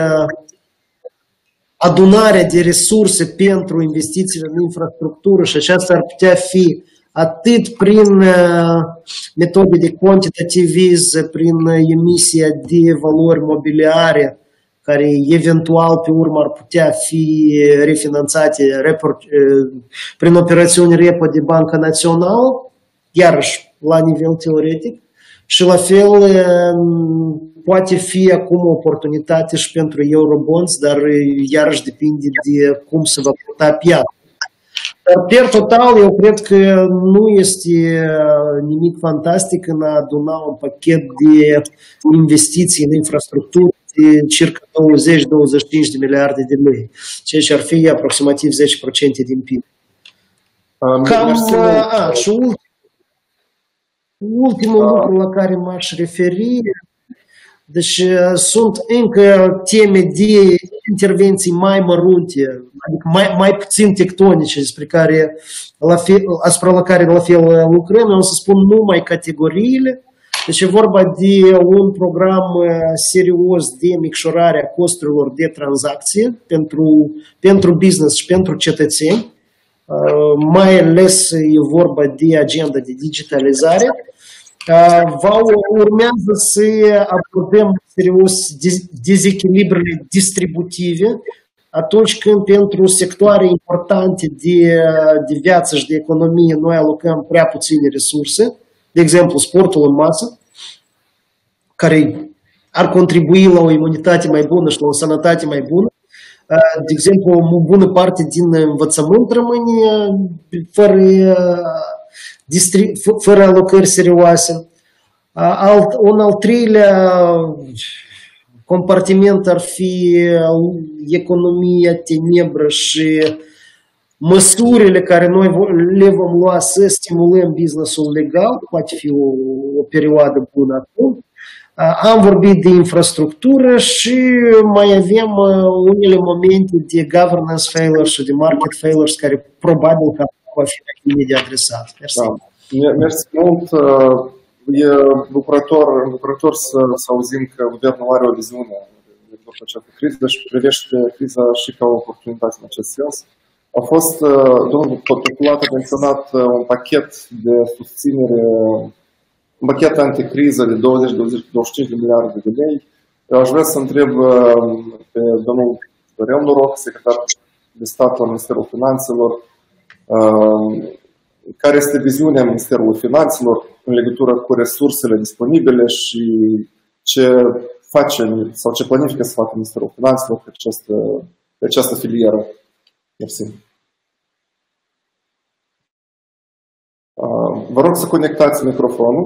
Speaker 4: adunarea de resurse pentru investițiile în infrastructură și aceasta ar putea fi atât prin metode de quantitativism, prin emisia de valori mobiliare, care eventual pe urmă ar putea fi refinanțate prin operațiuni repo de Banca Națională, iarăși la nivel teoretic, și la fel poate fi acum o oportunitate și pentru Eurobonds, dar iarăși depinde de cum se va purta piața. Dar, per total, eu cred că nu este nimic fantastic în a aduna un pachet de investiții în infrastructură de circa douăzeci - douăzeci și cinci de miliarde de lei, ceea ce ar fi aproximativ zece la sută din P I B. Cam, a, și ultim, ultimul a. lucru la care m-aș referi, deci sunt încă teme de intervenții mai mărunte, adică mai, mai puțin tectonice, despre care, la fel, asupra la care la fel lucrăm. Eu o să spun numai categoriile. Deci e vorba de un program serios de micșorare a costurilor de tranzacție pentru, pentru business și pentru cetățeni. Mai ales e vorba de agenda de digitalizare. Va urmează să abordăm serios dezechilibrele distributive atunci când pentru sectoare importante de, de viață și de economie noi alocăm prea puține resurse, de exemplu sportul în masă, care ar contribui la o imunitate mai bună și la o sănătate mai bună. De exemplu, o bună parte din învățământ rămâne fără, fără alocări serioase. Alt, un al treilea compartiment ar fi economia tenebră și măsurile care noi le vom lua să stimulăm businessul legal. Poate fi o, o perioadă bună acum. Am vorbit de infrastructură și mai avem unele momente de governance failures și de market failures care probabil că va fi mai de adresat. Mersi.
Speaker 1: Da. Mersi mult. E bucurător, bucurător să, să auzim că guvernul are o viziune legătură cu această criză și privește criza și ca o oportunitate în acest sens. A fost, domnul Potoculat a menționat un pachet de susținere, un pachet anticriză de douăzeci - douăzeci și cinci de miliarde de lei. Eu aș vrea să întreb pe domnul Dorel Noroc, secretar de stat al Ministerului Finanțelor, care este viziunea Ministerului Finanțelor în legătură cu resursele disponibile și ce face sau ce planifică să facă Ministerul Finanțelor pe această, pe această filieră. Mersi. Vă rog să conectați microfonul.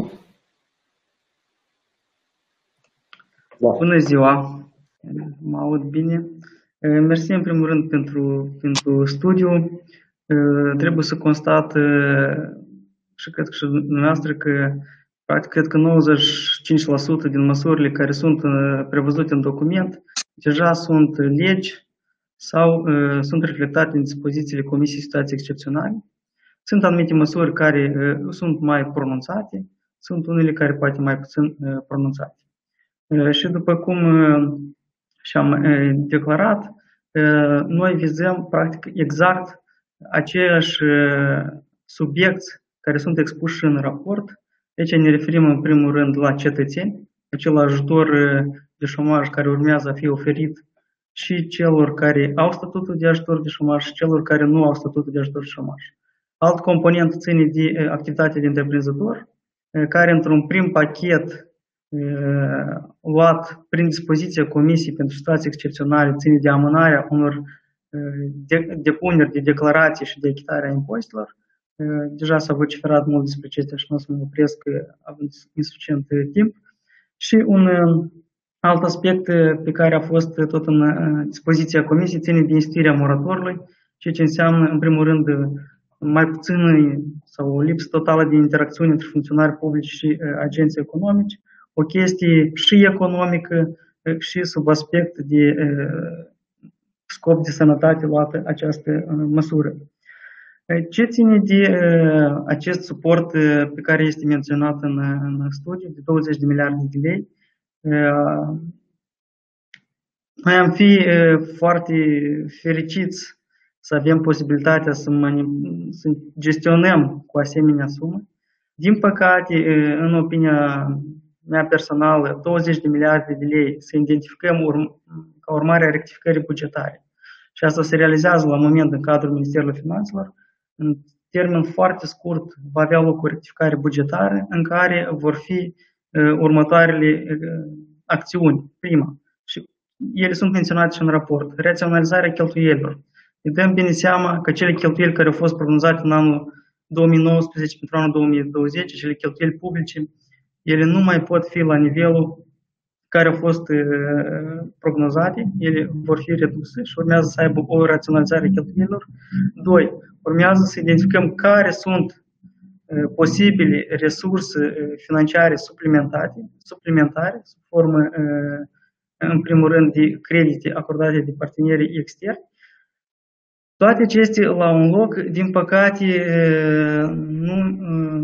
Speaker 5: Da. Bună ziua! Mă aud bine. Mersi în primul rând pentru, pentru studiu. Trebuie să constat și cred că și dumneavoastră că practic cred că nouăzeci și cinci la sută din măsurile care sunt prevăzute în document deja sunt legi sau uh, sunt reflectate în dispozițiile Comisiei Situații Excepționale. Sunt anumite măsuri care uh, sunt mai pronunțate, sunt unele care poate mai puțin uh, pronunțate. Uh, și după cum uh, și-am uh, declarat, uh, noi vizăm practic exact aceiași uh, subiecti care sunt expuși în raport. Deci ne referim în primul rând la cetățeni, acel ajutor uh, de șomaj care urmează a fi oferit și celor care au statutul de ajutor de șomaj și celor care nu au statutul de ajutor de șomaj. Alt component ține de activitate de întreprinzător, care într-un prim pachet luat prin dispoziția Comisiei pentru Situații Excepționale ține de amânarea unor depuneri de declarații și de achitare a impozitelor. Deja s-a vociferat mult despre acestea și nu o să mă opresc, având insuficient timp. Și un alt aspect pe care a fost tot în dispoziția Comisiei ține de instituirea moratorului, ceea ce înseamnă, în primul rând, mai puțin sau o lipsă totală de interacțiune între funcționari publici și agenții economici, o chestie și economică și sub aspect de scop de sănătate luată această măsură. Ce ține de acest suport pe care este menționat în, în studiu, de douăzeci de miliarde de lei, noi am fi foarte fericiți să avem posibilitatea să, să gestionăm cu asemenea sumă. Din păcate, în opinia mea personală, douăzeci de miliarde de lei să identificăm urm ca urmare a rectificării bugetare. Și asta se realizează la moment în cadrul Ministerului Finanțelor. În termen foarte scurt va avea loc o rectificare bugetară în care vor fi uh, următoarele uh, acțiuni, prima, și ele sunt menționate și în raport, raționalizarea cheltuielilor. Ne dăm bine seama că cele cheltuieli care au fost prognozate în anul două mii nouăsprezece pentru anul două mii douăzeci, cele cheltuieli publice, ele nu mai pot fi la nivelul care au fost uh, prognozate, ele vor fi reduse și urmează să aibă o raționalizare a cheltuielilor. Doi, urmează să identificăm care sunt uh, posibile resurse uh, financiare suplimentare, suplimentare, sub formă, uh, în primul rând, de credite acordate de partenerii externi. Toate acestea la un loc, din păcate, uh, nu, uh,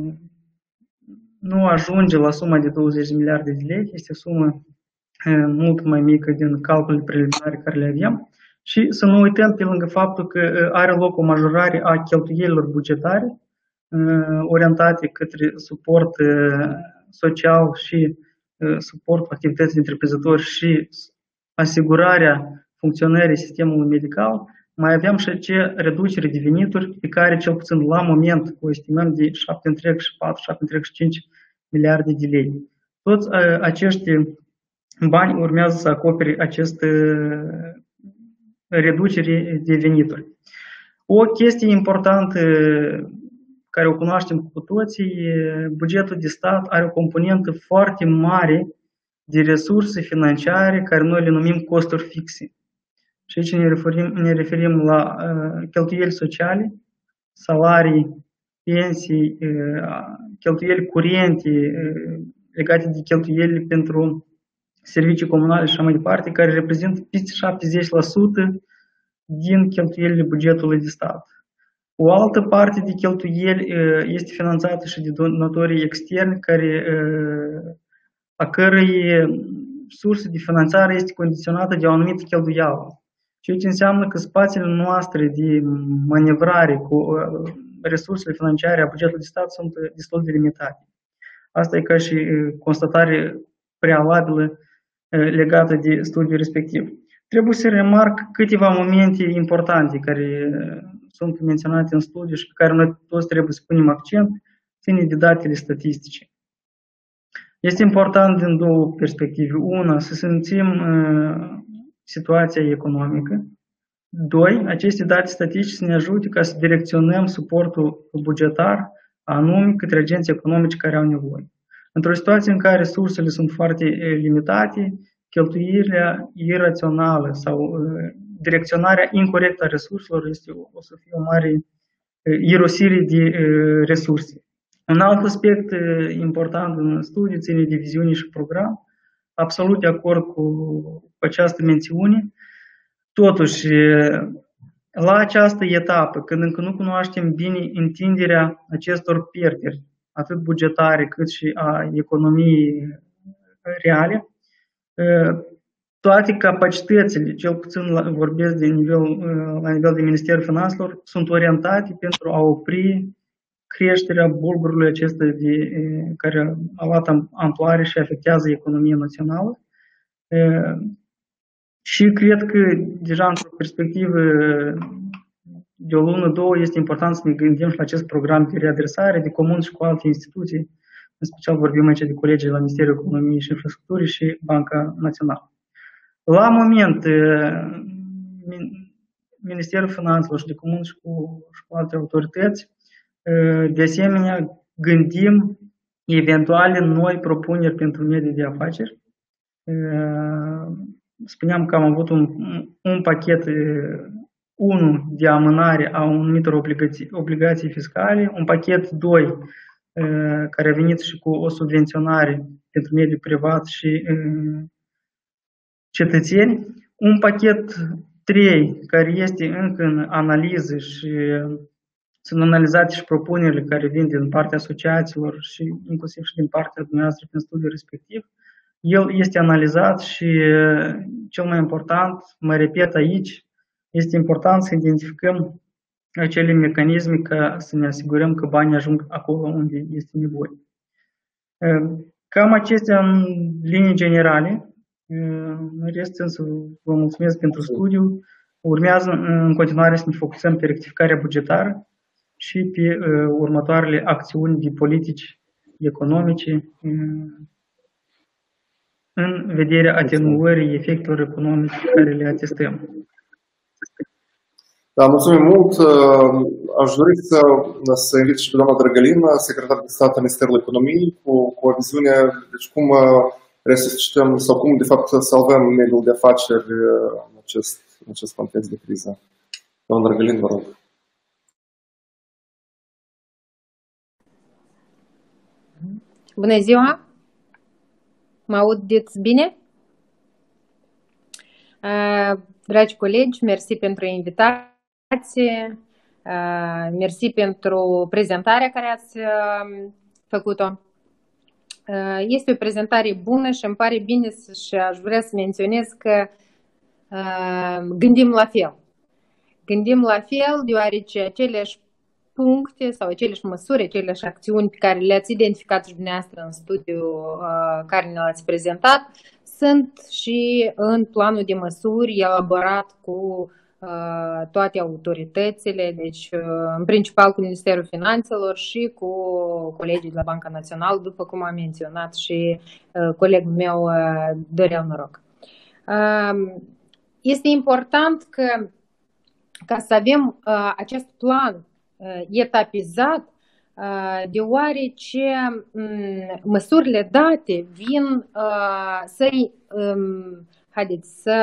Speaker 5: nu ajunge la suma de douăzeci de miliarde de lei, este o sumă mult mai mică din calculele preliminare care le avem și să nu uităm pe lângă faptul că are loc o majorare a cheltuielilor bugetare orientate către suport social și suportul activității întreprinzători și asigurarea funcționării sistemului medical. Mai avem și ce reducere de venituri pe care cel puțin la moment o estimăm de șapte virgulă patru șapte virgulă cinci miliarde de lei. Toți acești bani urmează să acopere aceste reduceri de venituri. O chestie importantă care o cunoaștem cu toții, bugetul de stat are o componentă foarte mare de resurse financiare care noi le numim costuri fixe. Și aici ne referim, ne referim la uh, cheltuieli sociale, salarii, pensii, uh, cheltuieli curente, uh, legate de cheltuieli pentru servicii comunale și așa mai departe, care reprezintă peste șaptezeci la sută din cheltuielile bugetului de stat. O altă parte de cheltuieli este finanțată și de donatorii externi, care, a cărei sursă de finanțare este condiționată de o anumită cheltuială. Ceea ce înseamnă că spațiile noastre de manevrare cu resursele financiare a bugetului de stat sunt destul de limitate. Asta e ca și constatare prealabilă legată de studiul respectiv. Trebuie să remarc câteva momente importante care sunt menționate în studiu și pe care noi toți trebuie să punem accent, ține de datele statistice. Este important din două perspective. Una, să simțim uh, situația economică. Doi, aceste date statistice să ne ajute ca să direcționăm suportul bugetar anume către agenții economici care au nevoie. Într-o situație în care resursele sunt foarte limitate, cheltuirea irațională sau uh, direcționarea incorectă a resurselor este o, o să fie o mare uh, irosire de uh, resurse. Un alt aspect uh, important în studiu ține de viziune și program, absolut de acord cu, cu această mențiune. Totuși, uh, la această etapă, când încă nu cunoaștem bine întinderea acestor pierderi, atât bugetare cât și a economiei reale, toate capacitățile, cel puțin la, vorbesc de nivel, la nivel de Ministerul Finanțelor, sunt orientate pentru a opri creșterea bulgurului acesta de, care a luat amploare și afectează economia națională. Și cred că deja într-o perspectivă de o lună, două, este important să ne gândim și la acest program de readresare de comun și cu alte instituții. În special vorbim aici de colegii la Ministerul Economiei și Infrastructurii și Banca Națională. La moment, Ministerul Finanțelor și de comun și cu, și cu alte autorități, de asemenea, gândim eventuale noi propuneri pentru medii de afaceri. Spuneam că am avut un, un pachet unu de amânare a anumitor obligații, obligații fiscale, un pachet doi care a venit și cu o subvenționare pentru mediul privat și cetățeni, un pachet trei care este încă în analiză și sunt analizate și propunerile care vin din partea asociațiilor și inclusiv și din partea dumneavoastră prin studiul respectiv. El este analizat și cel mai important, mă repet aici, este important să identificăm acele mecanisme ca să ne asigurăm că banii ajung acolo unde este nevoie. Cam acestea în linii generale. În rest, să vă mulțumesc pentru studiu. Urmează în continuare să ne focusăm pe rectificarea bugetară și pe următoarele acțiuni de politici economice în vederea atenuării efectelor economice pe care le atestăm.
Speaker 1: Da, mulțumim mult. Aș dori să, să invit și pe doamna Drăgălin, secretar de stat al Ministerului Economiei, cu, cu o viziune, deci cum resuscităm sau cum, de fapt, salvăm mediul de afaceri în acest, în acest context de criză. Doamna Drăgălin, vă rog.
Speaker 6: Bună ziua! Mă auziți bine? Dragi colegi, mersi pentru invitație, mersi pentru prezentarea care ați făcut-o. Este o prezentare bună și îmi pare bine și aș vrea să menționez că gândim la fel. Gândim la fel deoarece aceleași puncte sau aceleași măsuri, aceleași acțiuni pe care le-ați identificat și dumneavoastră în studiul care ne l-ați prezentat, sunt și în planul de măsuri elaborat cu uh, toate autoritățile, deci uh, în principal cu Ministerul Finanțelor și cu colegii de la Banca Națională, după cum a menționat și uh, colegul meu uh, Dorel Noroc. Uh, este important că ca să avem uh, acest plan uh, etapizat, deoarece măsurile date vin uh, să, um, haideți, să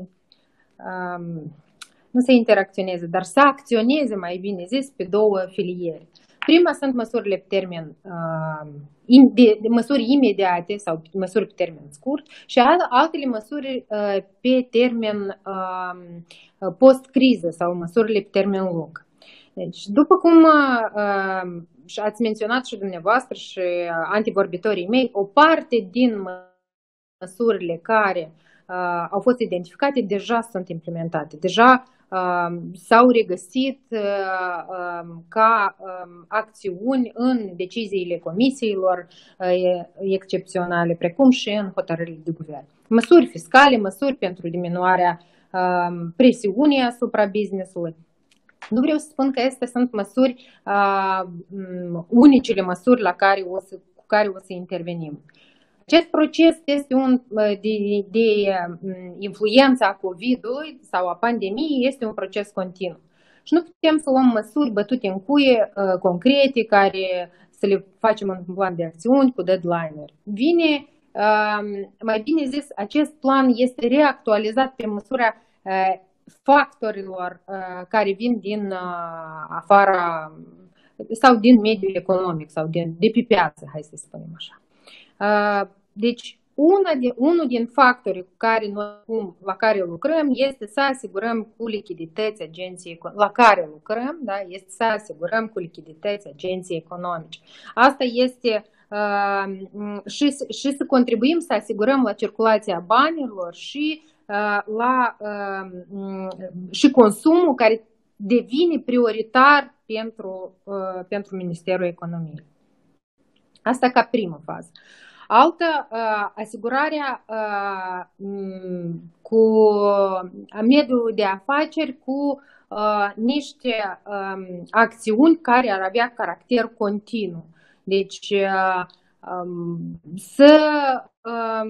Speaker 6: um, nu să interacționeze, dar să acționeze, mai bine zis, pe două filiere. Prima sunt măsurile pe termen, uh, de, de măsuri imediate sau măsuri pe termen scurt și altele măsuri uh, pe termen uh, post-criză sau măsurile pe termen lung. Deci, după cum uh, ați menționat și dumneavoastră și antivorbitorii mei, o parte din măsurile care uh, au fost identificate deja sunt implementate, deja uh, s-au regăsit uh, uh, ca uh, acțiuni în deciziile comisiilor uh, excepționale, precum și în hotărârile de guvern. Măsuri fiscale, măsuri pentru diminuarea uh, presiunii asupra business-ului. Nu vreau să spun că astea sunt măsuri, uh, unicele măsuri la care o să, cu care o să intervenim. Acest proces este un, de, de influența COVID-ului sau a pandemiei, este un proces continuu. Și nu putem să luăm măsuri bătute în cuie, uh, concrete, care să le facem în plan de acțiuni cu deadline-uri. Vine, uh, mai bine zis, acest plan este reactualizat pe măsura uh, factorilor uh, care vin din uh, afara sau din mediul economic sau din, de pe piață, hai să spunem așa. Uh, deci, una de, unul din factorii cu care noi, la care lucrăm este să asigurăm cu lichidități agenții la care lucrăm, da, este să asigurăm cu lichidități agenții economice. Asta este uh, și, și să contribuim să asigurăm la circulația banilor și la uh, și consumul care devine prioritar pentru, uh, pentru Ministerul Economiei. Asta ca primă fază. Altă, uh, asigurarea uh, cu a mediului de afaceri cu uh, niște uh, acțiuni care ar avea caracter continuu. Deci uh, um, să um,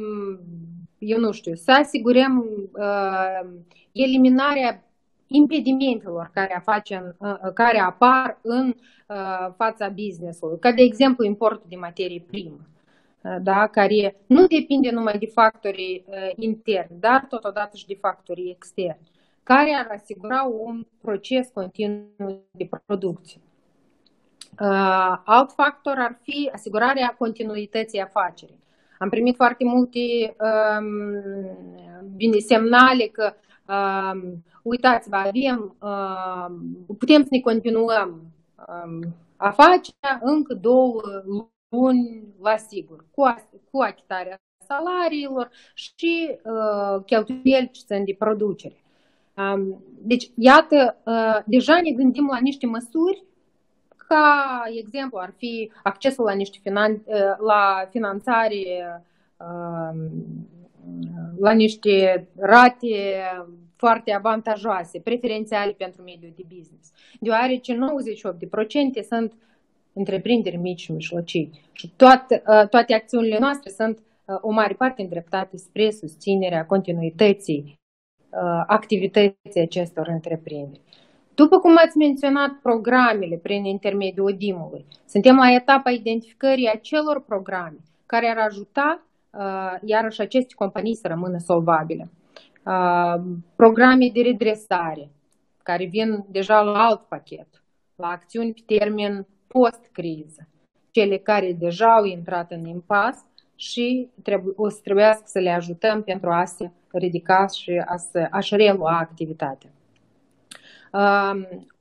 Speaker 6: eu nu știu, să asigurăm uh, eliminarea impedimentelor care, facem, uh, care apar în uh, fața business-ului, ca de exemplu importul de materie primă, uh, da, care nu depinde numai de factorii uh, interni, dar totodată și de factorii externi, care ar asigura un proces continuu de producție. Uh, alt factor ar fi asigurarea continuității afacerii. Am primit foarte multe um, bine, semnale că, um, uitați-vă, avem, um, putem să ne continuăm um, afacerea încă două luni la sigur, cu, cu achitarea salariilor și uh, cheltuieli ce sunt de producere. Um, deci, iată, uh, deja ne gândim la niște măsuri. Ca exemplu ar fi accesul la niște finan- la finanțare, la niște rate foarte avantajoase, preferențiale pentru mediul de business, deoarece nouăzeci și opt la sută sunt întreprinderi mici și mijlocii și toate, toate acțiunile noastre sunt o mare parte îndreptate spre susținerea continuității activității acestor întreprinderi. După cum ați menționat programele prin intermediul O D I M-ului, suntem la etapa identificării acelor programe care ar ajuta iarăși aceste companii să rămână solvabile. Programe de redresare, care vin deja la alt pachet, la acțiuni pe termen post-criză, cele care deja au intrat în impas și trebuie, o să trebuiască să le ajutăm pentru a se ridica și a să, a-și relua activitatea. Um,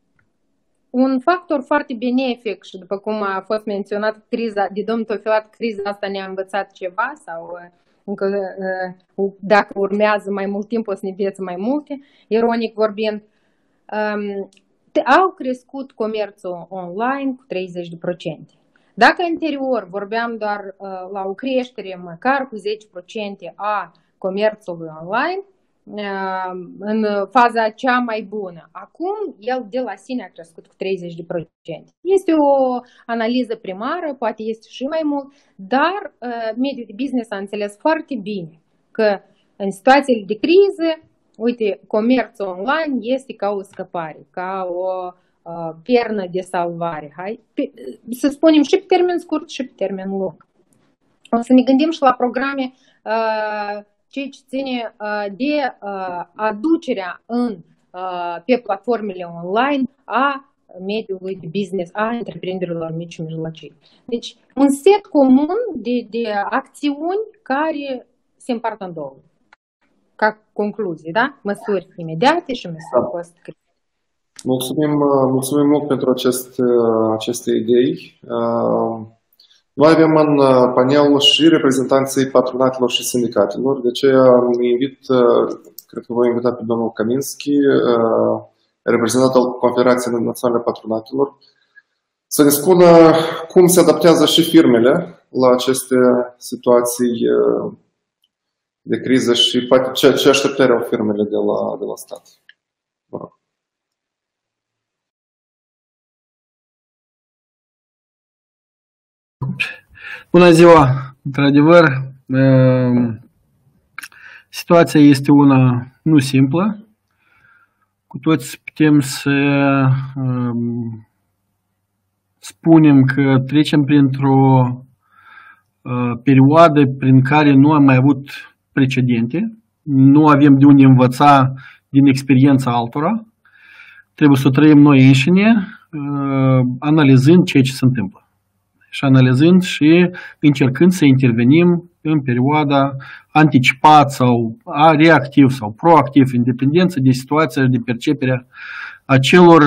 Speaker 6: un factor foarte benefic și după cum a fost menționat criza de domnul Tofilat, criza asta ne-a învățat ceva sau încă dacă urmează mai mult timp o să ne învețe mai multe, ironic vorbind, um, au crescut comerțul online cu treizeci la sută. Dacă anterior vorbeam doar uh, la o creștere măcar cu zece la sută a comerțului online, uh, în faza cea mai bună, acum el de la sine a crescut cu treizeci la sută. Este o analiză primară, poate este și mai mult, dar uh, mediul de business a înțeles foarte bine că în situațiile de criză, uite, comerțul online este ca o scăpare, ca o uh, piernă de salvare. Hai? Pe, să spunem și pe termen scurt și pe termen lung. O să ne gândim și la programe uh, ceea ce ține uh, de uh, aducerea în, uh, pe platformele online a mediului de business, a întreprinderilor mici și mijlocii. Deci, un set comun de, de acțiuni care se împart în două. Ca concluzie, da? Măsuri imediate și măsuri post-criză.
Speaker 1: Mulțumim, mulțumim mult pentru acest, aceste idei. Noi avem în panel și reprezentanții patronatelor și sindicatelor, de aceea îmi invit, cred că voi invita pe domnul Kaminski, reprezentant al Confederației Naționale Patronatelor, să ne spună cum se adaptează și firmele la aceste situații de criză și poate ce, ce așteptări au firmele de la, de la stat. Vă rog.
Speaker 7: Bună ziua! Într-adevăr, situația este una nu simplă. Cu toți putem să spunem că trecem printr-o perioadă prin care nu am mai avut precedente, nu avem de unde învăța din experiența altora, trebuie să o trăim noi înșine, analizând ceea ce se întâmplă. Și analizând și încercând să intervenim în perioada anticipat sau reactiv sau proactiv, în dependență de situația, de perceperea acelor,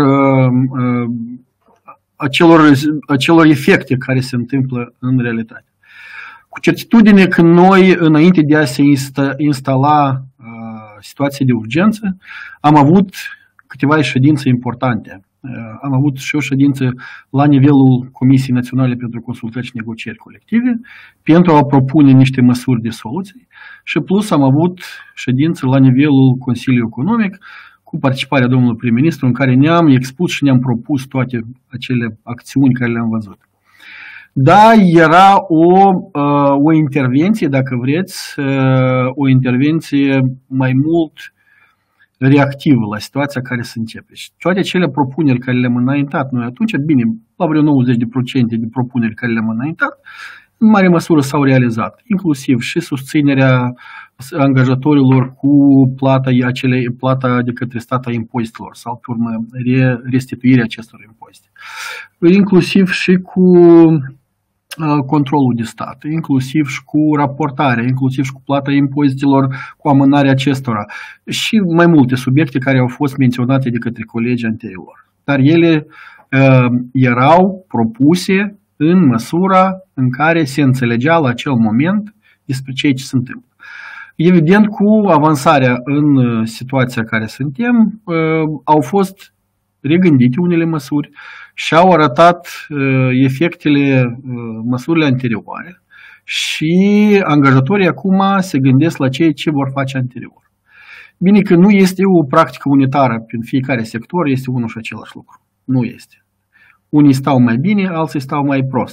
Speaker 7: acelor, acelor efecte care se întâmplă în realitate. Cu certitudine că noi, înainte de a se insta, instala uh, situația de urgență, am avut câteva ședințe importante. Uh, am avut și o ședință la nivelul Comisiei Naționale pentru Consultări și Negocieri Colective pentru a propune niște măsuri de soluții și plus am avut ședință la nivelul Consiliului Economic cu participarea domnului prim-ministru în care ne-am expus și ne-am propus toate acele acțiuni care le-am văzut. Da, era o, o intervenție, dacă vreți, o intervenție mai mult reactivă la situația care se începe. Și toate acele propuneri care le-am înaintat noi atunci, bine, la vreo nouăzeci la sută de propuneri care le-am înaintat, în mare măsură s-au realizat, inclusiv și susținerea angajatorilor cu plata, acele, plata de către stat a impozitelor sau, pe urmă, restituirea acestor impozite. Inclusiv și cu controlul de stat, inclusiv și cu raportarea, inclusiv și cu plata impozitelor, cu amânarea acestora și mai multe subiecte care au fost menționate de către colegii anterior. Dar ele uh, erau propuse în măsura în care se înțelegea la acel moment despre ceea ce se întâmplă. Evident, cu avansarea în situația care suntem, uh, au fost regândite unele măsuri și au arătat uh, efectele uh, măsurile anterioare și angajatorii acum se gândesc la ceea ce vor face anterior. Bine că nu este o practică unitară prin fiecare sector, este unul și același lucru. Nu este. Unii stau mai bine, alții stau mai prost.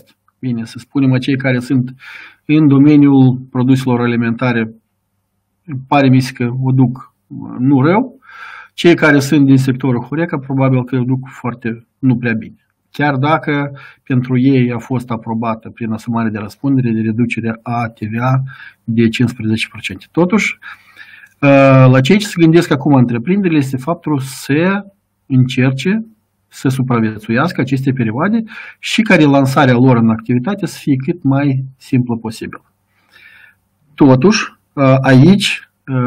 Speaker 7: Bine, să spunem, acei care sunt în domeniul produselor alimentare, pare mi se că o duc nu rău. Cei care sunt din sectorul Horeca, probabil că o duc foarte nu prea bine. Chiar dacă pentru ei a fost aprobată prin asumare de răspundere de reducerea a T V A de cincisprezece la sută. Totuși, la cei ce se gândesc acum întreprinderile este faptul să încerce să supraviețuiască aceste perioade și ca relansarea lor în activitate să fie cât mai simplă posibil. Totuși, aici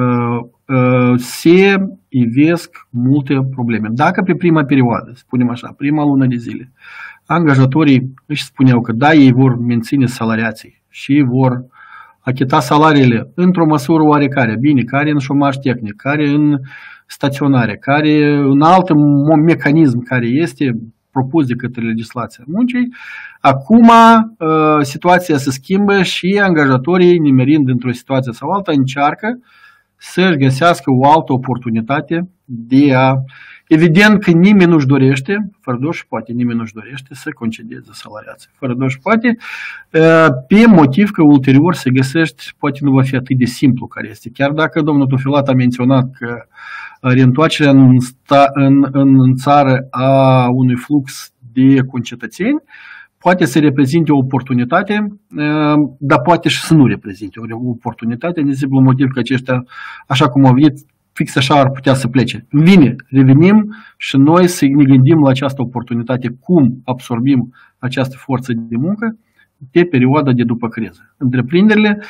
Speaker 7: se ivesc multe probleme. Dacă pe prima perioadă, spunem așa, prima lună de zile, angajatorii își spuneau că da, ei vor menține salariații și vor achita salariile într-o măsură oarecare, bine, care în șomaj tehnic, care în staționare, care în alt mecanism care este propus de către legislația muncii, acum situația se schimbă și angajatorii, nimerind într-o situație sau alta, încearcă să-și găsească o altă oportunitate de a... Evident că nimeni nu-și dorește, fără doar poate, nimeni nu-și dorește să concedeze salariații. Fără doar poate, pe motiv că ulterior se găsește, poate nu va fi atât de simplu care este. Chiar dacă domnul Tufilat a menționat că reîntoarcerea în, sta, în, în, în țară a unui flux de concetățeni poate să reprezinte o oportunitate, dar poate și să nu reprezinte o oportunitate, de simplu motiv că aceștia, așa cum au venit, fix așa ar putea să plece. Bine, revenim și noi să ne gândim la această oportunitate, cum absorbim această forță de muncă pe perioada de după criză. Întreprinderile,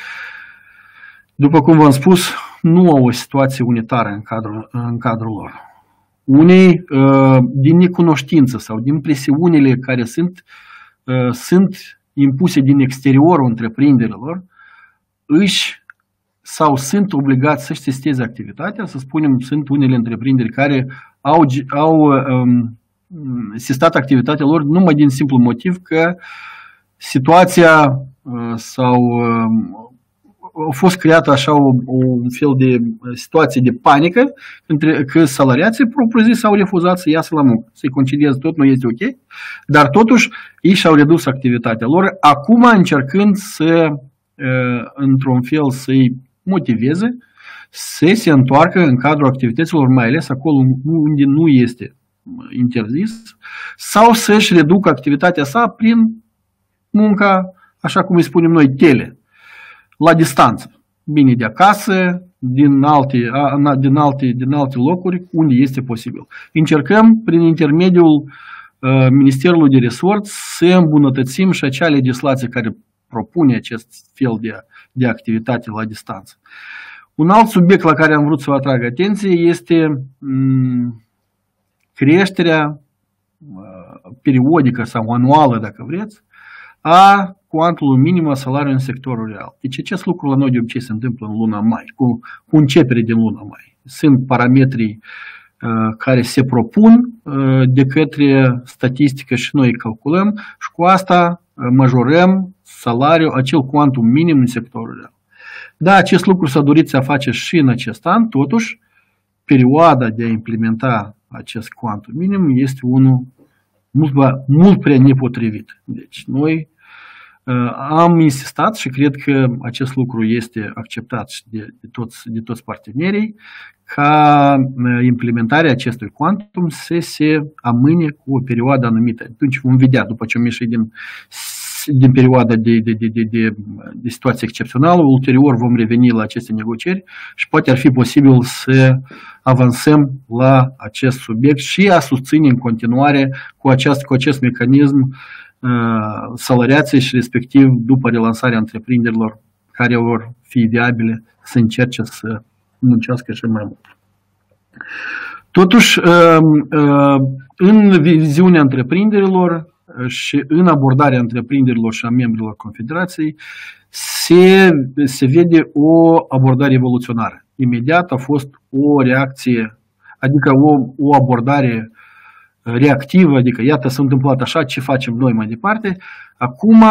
Speaker 7: după cum v-am spus, nu au o situație unitară în cadrul, în cadrul lor. Unii, din necunoștință sau din presiunile care sunt, sunt impuse din exteriorul întreprinderilor, își sau sunt obligați să-și testeze activitatea, să spunem, sunt unele întreprinderi care au, au um, testat activitatea lor numai din simplu motiv că situația uh, sau uh, a fost creată așa o, un fel de situație de panică între că salariații propriu-zis s-au refuzat să iasă la muncă, să-i concedieze tot, nu este ok, dar totuși ei și-au redus activitatea lor, acum încercând să, uh, într-un fel, să-i motiveze să se întoarcă în cadrul activităților, mai ales acolo unde nu este interzis, sau să-și reducă activitatea sa prin munca, așa cum îi spunem noi, tele, la distanță, bine de acasă, din alte, din alte, din alte locuri unde este posibil. Încercăm prin intermediul uh, Ministerului de Resort să îmbunătățim și acea legislație care propune acest fel de, de activitate la distanță. Un alt subiect la care am vrut să vă atrag atenție este m, creșterea uh, periodică sau anuală, dacă vreți, a cuantului minim a salariului în sectorul real. Deci acest lucru la noi de obicei se întâmplă în luna mai, cu, cu începere din luna mai. Sunt parametrii uh, care se propun uh, de către statistică și noi calculăm și cu asta uh, majorăm salariul, acel cuantum minim în sectorul real. Da, acest lucru s-a dorit să face și în acest an, totuși perioada de a implementa acest cuantum minim este unul mult, mult prea nepotrivit. Deci noi uh, am insistat și cred că acest lucru este acceptat de, de, toți, de toți partenerii ca uh, implementarea acestui cuantum să se amâne cu o perioadă anumită. Atunci vom vedea, după ce am ieșit din din perioada de, de, de, de, de, de situație excepțională, ulterior vom reveni la aceste negocieri și poate ar fi posibil să avansăm la acest subiect și a susține în continuare cu acest, cu acest mecanism uh, salariații și respectiv după relansarea întreprinderilor care vor fi viabile să încerce să muncească și mai mult. Totuși, uh, uh, în viziunea întreprinderilor și în abordarea întreprinderilor și a membrilor Confederației se, se vede o abordare evoluționară. Imediat a fost o reacție, adică o, o abordare reactivă, adică iată s-a întâmplat așa, ce facem noi mai departe. Acum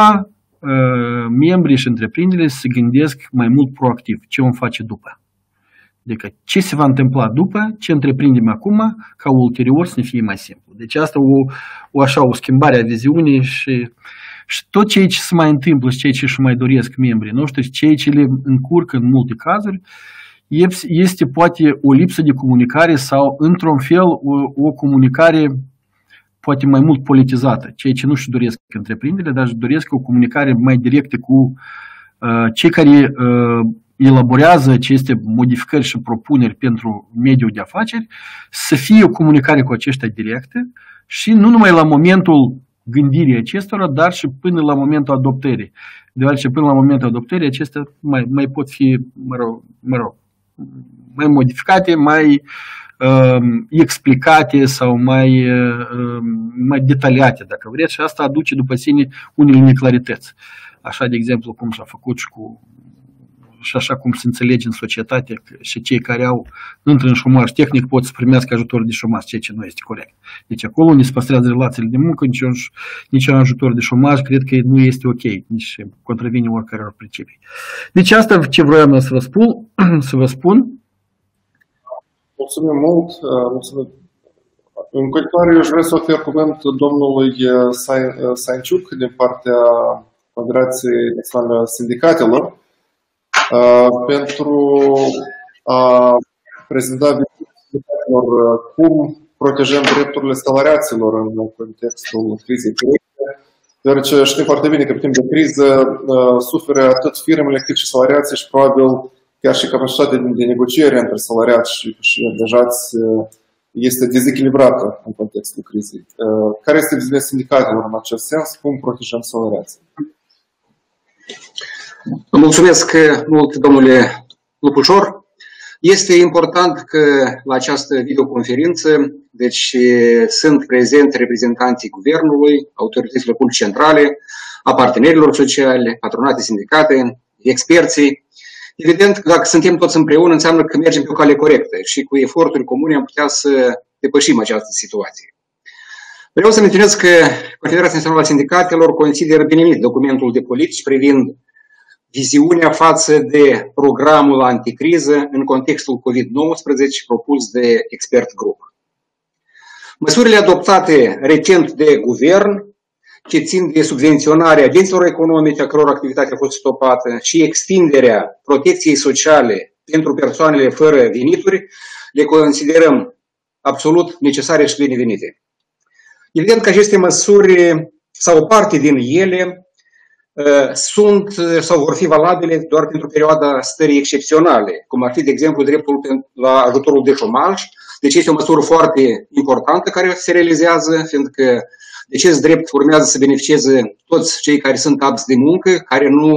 Speaker 7: membrii și întreprinderile se gândesc mai mult proactiv, ce vom face după. Adică ce se va întâmpla după, ce întreprindem acum, ca ulterior să ne fie mai simplu. Deci asta o, o așa, o schimbare a viziunii și Și tot ceea ce se mai întâmplă și ceea ce își mai doresc membrii noștri și ceea ce le încurcă în multe cazuri este poate o lipsă de comunicare sau într-un fel o, o comunicare poate mai mult politizată, ceea ce nu își doresc întreprinderile, dar își doresc o comunicare mai directă cu uh, cei care uh, elaborează aceste modificări și propuneri pentru mediul de afaceri, să fie o comunicare cu aceștia directă și nu numai la momentul gândirii acestora, dar și până la momentul adoptării. Deoarece până la momentul adoptării acestea mai, mai pot fi, mă rog, mă rog, mai modificate, mai uh, explicate sau mai, uh, mai detaliate, dacă vreți, și asta aduce după sine unele neclarități. Așa, de exemplu, cum s-a făcut și cu și așa cum se înțelege în societate și cei care au intră în șomaj tehnic pot să primească ajutor de șomaj, ceea ce nu este corect. Deci acolo unde se păstrează relațiile de muncă, nici un, nici un ajutor de șomaj, cred că nu este ok, nici contravine oricăror principii. Deci asta ce vreau să vă spun, să vă spun.
Speaker 1: Mulțumim mult. Mulțumim. În continuare, eu vreau să ofer cuvânt domnului Sainciuc din partea Federației Naționale a Sindicatelor, Uh, pentru a prezenta sindicatelor cum protejăm drepturile salariaților în contextul crizei directe, deoarece știm foarte bine că în timp de criză uh, suferă atât firmele cât și salariații și probabil chiar și capacitatea de negociere între salariați și, și angajați uh, este dezechilibrată în contextul crizei. Uh, care este viziunea sindicatelor în acest sens? Cum protejăm salariații?
Speaker 8: Mulțumesc mult, domnule Lupușor. Este important că la această videoconferință deci, sunt prezenți reprezentanții guvernului, autorităților publice centrale, a partenerilor sociale, patronate, sindicate, experții. Evident că dacă suntem toți împreună, înseamnă că mergem pe o cale corectă și cu eforturi comune am putea să depășim această situație. Vreau să menționez că Confederația Națională a Sindicatelor consideră binevenit documentul de politici privind viziunea față de programul anticriză în contextul COVID nouăsprezece propus de Expert Group. Măsurile adoptate recent de guvern, ce țin de subvenționarea agenților economice, a căror activitate a fost stopată, și extinderea protecției sociale pentru persoanele fără venituri, le considerăm absolut necesare și binevenite. Evident că aceste măsuri sau o parte din ele sunt sau vor fi valabile doar pentru perioada stării excepționale, cum ar fi, de exemplu, dreptul la ajutorul de șomaj. Deci este o măsură foarte importantă care se realizează, fiindcă de acest drept urmează să beneficieze toți cei care sunt abți de muncă, care nu,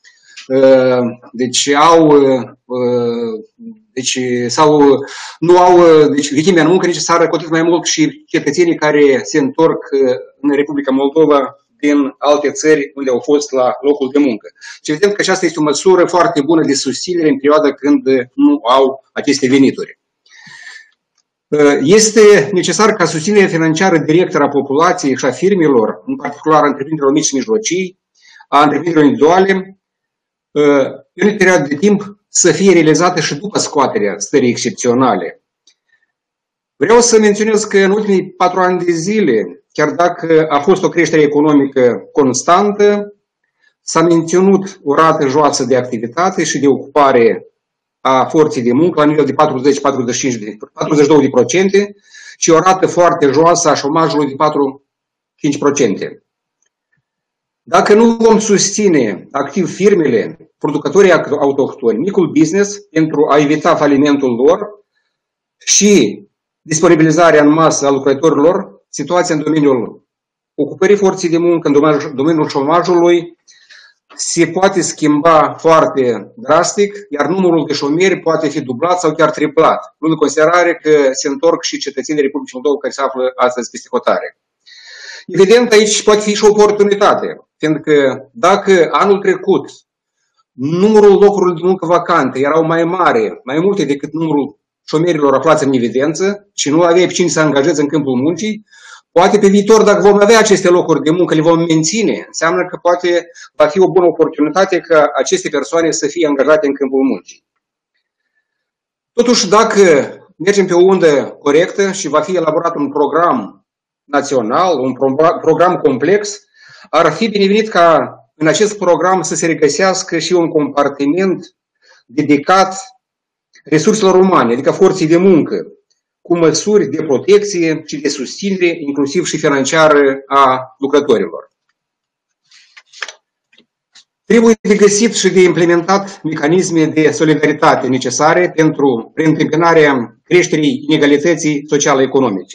Speaker 8: deci au, deci, sau nu au deci, victime în muncă necesară, cu atât mai mult și cetățenii care se întorc în Republica Moldova din alte țări unde au fost la locul de muncă. Și evident că aceasta este o măsură foarte bună de susținere în perioada când nu au aceste venituri. Este necesar ca susținerea financiară directă a populației și a firmelor, în particular a întreprinderilor mici și mijlocii, a întreprinderilor individuale, în o perioadă de timp să fie realizată și după scoaterea stării excepționale. Vreau să menționez că în ultimii patru ani de zile, chiar dacă a fost o creștere economică constantă, s-a menținut o rată joasă de activitate și de ocupare a forței de muncă la nivel de patruzeci la patruzeci și doi la sută și o rată foarte joasă a șomajului de patru la cinci la sută. Dacă nu vom susține activ firmele, producătorii autohtoni, micul business, pentru a evita falimentul lor și disponibilizarea în masă a lucrătorilor, situația în domeniul ocupării forței de muncă, în domeniul șomajului, se poate schimba foarte drastic, iar numărul de șomeri poate fi dublat sau chiar triplat, luând în considerare că se întorc și cetățenii Republicii Moldova care se află astăzi peste hotare. Evident, aici poate fi și o oportunitate, fiindcă dacă anul trecut numărul locurilor de muncă vacante erau mai mari, mai multe decât numărul șomerilor aflați în evidență și nu avea pe cine să angajeze în câmpul muncii, poate pe viitor, dacă vom avea aceste locuri de muncă, le vom menține. Înseamnă că poate va fi o bună oportunitate ca aceste persoane să fie angajate în câmpul muncii. Totuși, dacă mergem pe o undă corectă și va fi elaborat un program național, un program complex, ar fi binevenit ca în acest program să se regăsească și un compartiment dedicat resurselor umane, adică forței de muncă, cu măsuri de protecție și de susținere, inclusiv și financiară, a lucrătorilor. Trebuie de găsit și de implementat mecanisme de solidaritate necesare pentru preîntâmpinarea creșterii inegalității sociale-economice.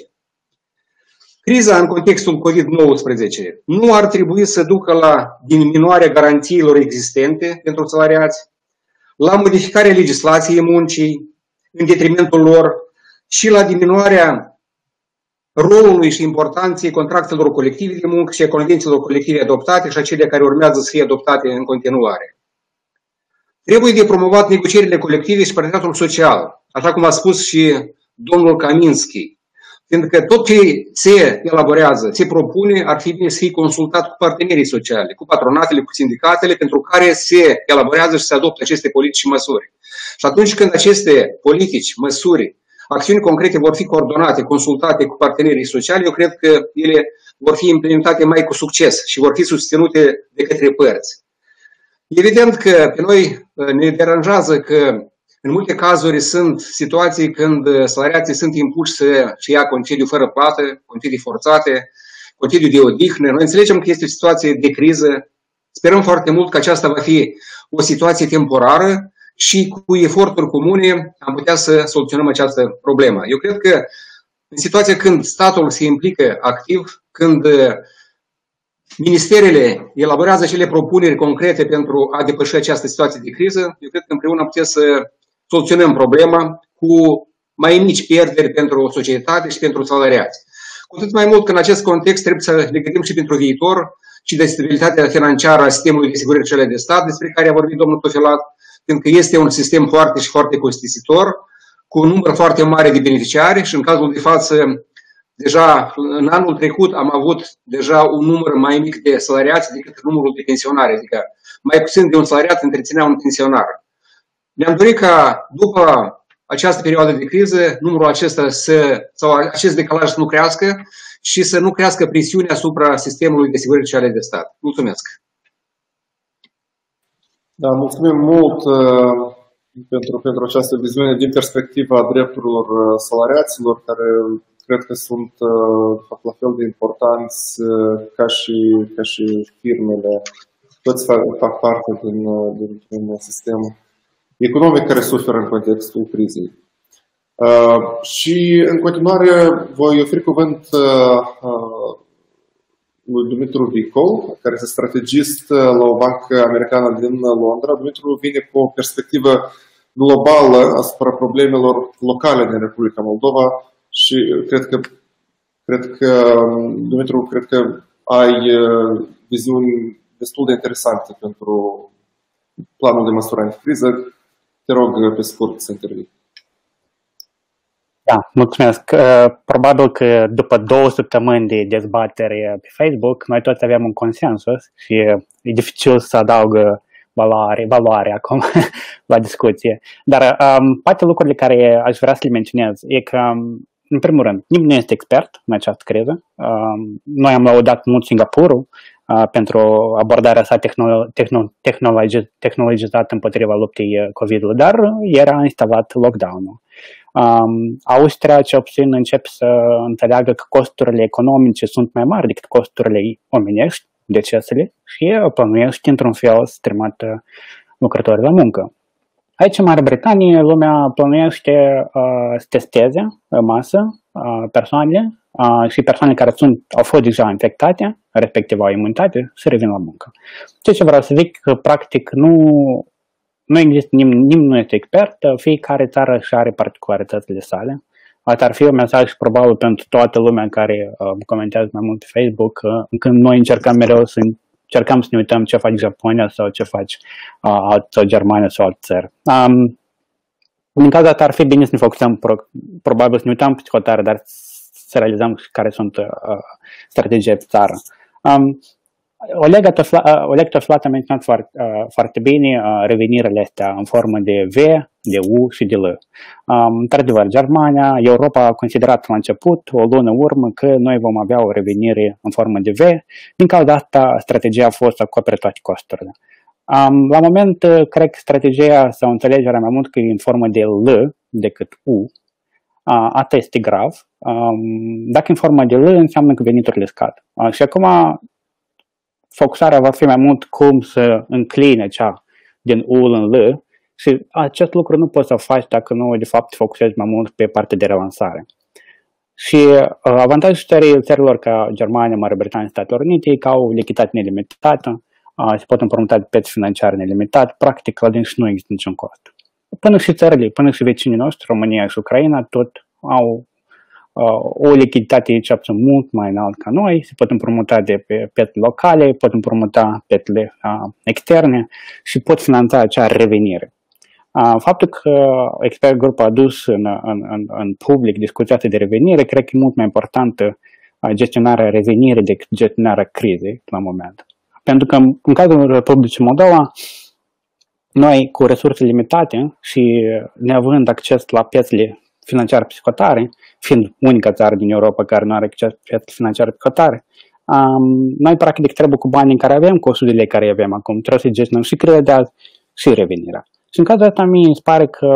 Speaker 8: Criza în contextul COVID nouăsprezece nu ar trebui să ducă la diminuarea garanțiilor existente pentru salariați, la modificarea legislației muncii în detrimentul lor și la diminuarea rolului și importanței contractelor colective de muncă și a convențiilor colective adoptate și a celea care urmează să fie adoptate în continuare. Trebuie de promovat negocierile colective și parteneriatul social, așa cum a spus și domnul Kaminski, pentru că tot ce se elaborează, se propune, ar fi bine să fie consultat cu partenerii sociale, cu patronatele, cu sindicatele, pentru care se elaborează și se adoptă aceste politici și măsuri. Și atunci când aceste politici, măsuri, acțiuni concrete vor fi coordonate, consultate cu partenerii sociali, eu cred că ele vor fi implementate mai cu succes și vor fi susținute de către părți. Evident că pe noi ne deranjează că în multe cazuri sunt situații când salariații sunt impuși să ia concediu fără plată, concedii forțate, concediu de odihnă. Noi înțelegem că este o situație de criză. Sperăm foarte mult că aceasta va fi o situație temporară și cu eforturi comune am putea să soluționăm această problemă. Eu cred că în situația când statul se implică activ, când ministerele elaborează cele propuneri concrete pentru a depăși această situație de criză, eu cred că împreună putem să soluționăm problema cu mai mici pierderi pentru societate și pentru salariați. Cu atât mai mult că în acest context trebuie să ne gândim și pentru viitor și de stabilitatea financiară a sistemului de asigurări sociale de stat, despre care a vorbit domnul Tofilat, pentru că este un sistem foarte și foarte costisitor, cu un număr foarte mare de beneficiari și în cazul de față, deja în anul trecut am avut deja un număr mai mic de salariați decât numărul de pensionari, adică mai puțin de un salariat întreținea un pensionar. Ne-am dorit ca după această perioadă de criză, numărul acesta să, sau acest decalaj să nu crească și să nu crească presiunea asupra sistemului de asigurări sociale de stat. Mulțumesc!
Speaker 1: Da, mulțumim mult uh, pentru, pentru această viziune din perspectiva drepturilor salariaților, care cred că sunt uh, de fapt, la fel de importanți uh, ca, și, ca și firmele. Toți fac, fac parte din, din, din sistem economic care suferă în contextul crizei. Uh, și în continuare voi oferi cuvânt uh, uh, lui Dumitru Vicov, care este strategist la o bancă americană din Londra. Dumitru vine cu o perspectivă globală asupra problemelor locale din Republica Moldova și cred că, cred că Dumitru, cred că ai viziuni destul de interesante pentru planul de măsură anticriză. Te rog pe scurt să intervii.
Speaker 9: Da, mulțumesc. Probabil că după două săptămâni de dezbatere pe Facebook, noi toți avem un consensus și e dificil să adaugă valoare, valoare acum la discuție. Dar um, poate lucrurile care aș vrea să le menționez e că, în primul rând, nimeni nu este expert în această criză. Um, noi am laudat mult Singapurul uh, pentru abordarea sa tehnolo- tehno- tehnologi- tehnologizată împotriva luptei COVID-ului, dar ieri a instalat lockdown-ul. Um, Austria, cel puțin, începe să înțeleagă că costurile economice sunt mai mari decât costurile omenești, decesele, și plănuiește, într-un fel, să trimită lucrătorii la muncă. Aici, în Marea Britanie, lumea plănuiește uh, să testeze în masă uh, persoanele uh, și persoanele care sunt, au fost deja infectate, respectiv au imunitate, să revină la muncă. Ceea ce vreau să zic, că, practic, nu... Nu există nimeni, nimeni nu este expert, fiecare țară și are particularitățile sale. Asta ar fi un mesaj probabil pentru toată lumea care uh, comentează mai mult pe Facebook, uh, când noi încercăm mereu să încercăm să ne uităm ce face Japonia sau ce face uh, alt, sau Germania sau altă țară. Um, în cazul ăsta ar fi bine să ne focusăm, pro, probabil să ne uităm pe hotare, dar să realizăm care sunt uh, strategiile pe țară. Um, Oleg Tofilat a menționat foarte, uh, foarte bine uh, revenirile astea în formă de V de U și de L. Um, într-adevăr, Germania, Europa a considerat la început, o lună urmă, că noi vom avea o revenire în formă de V. Din cauza asta, strategia a fost să acopere toate costurile. Um, la moment, cred că strategia sau înțelegerea mai mult că e în formă de L decât U. Uh, asta este grav. Um, dacă în formă de L, înseamnă că veniturile scad. Uh, și acum, focusarea va fi mai mult cum să încline cea din U în L și acest lucru nu poți să faci dacă nu, de fapt, te focusezi mai mult pe partea de relansare. Și uh, avantajul țărilor ca Germania, Marea Britanie, Statele Unite e că au lichiditate nelimitată, uh, se pot împrumuta de piețe financiare nelimitat, practic la dins nu există niciun cost. Până și țările, până și vecinii noștri, România și Ucraina, tot au uh, o lichiditate ce puțin mult mai înalt ca noi, se pot împrumuta de pe piețe locale, pot împrumuta piețele uh, externe și pot finanța acea revenire. Uh, faptul că Expert Group a adus în, în, în, în public discuția de revenire, cred că e mult mai importantă uh, gestionarea revenirii decât gestionarea crizei la moment. Pentru că în cazul Republicii Moldova, noi cu resurse limitate și neavând acces la piețele financiare psihotare, fiind unica țară din Europa care nu are acces la piețele financiare psihotare, um, noi practic trebuie cu banii care avem, cu o sută de lei care avem acum, trebuie să gestionăm și criza de azi și revenirea. Și în cazul ăsta mie îmi pare că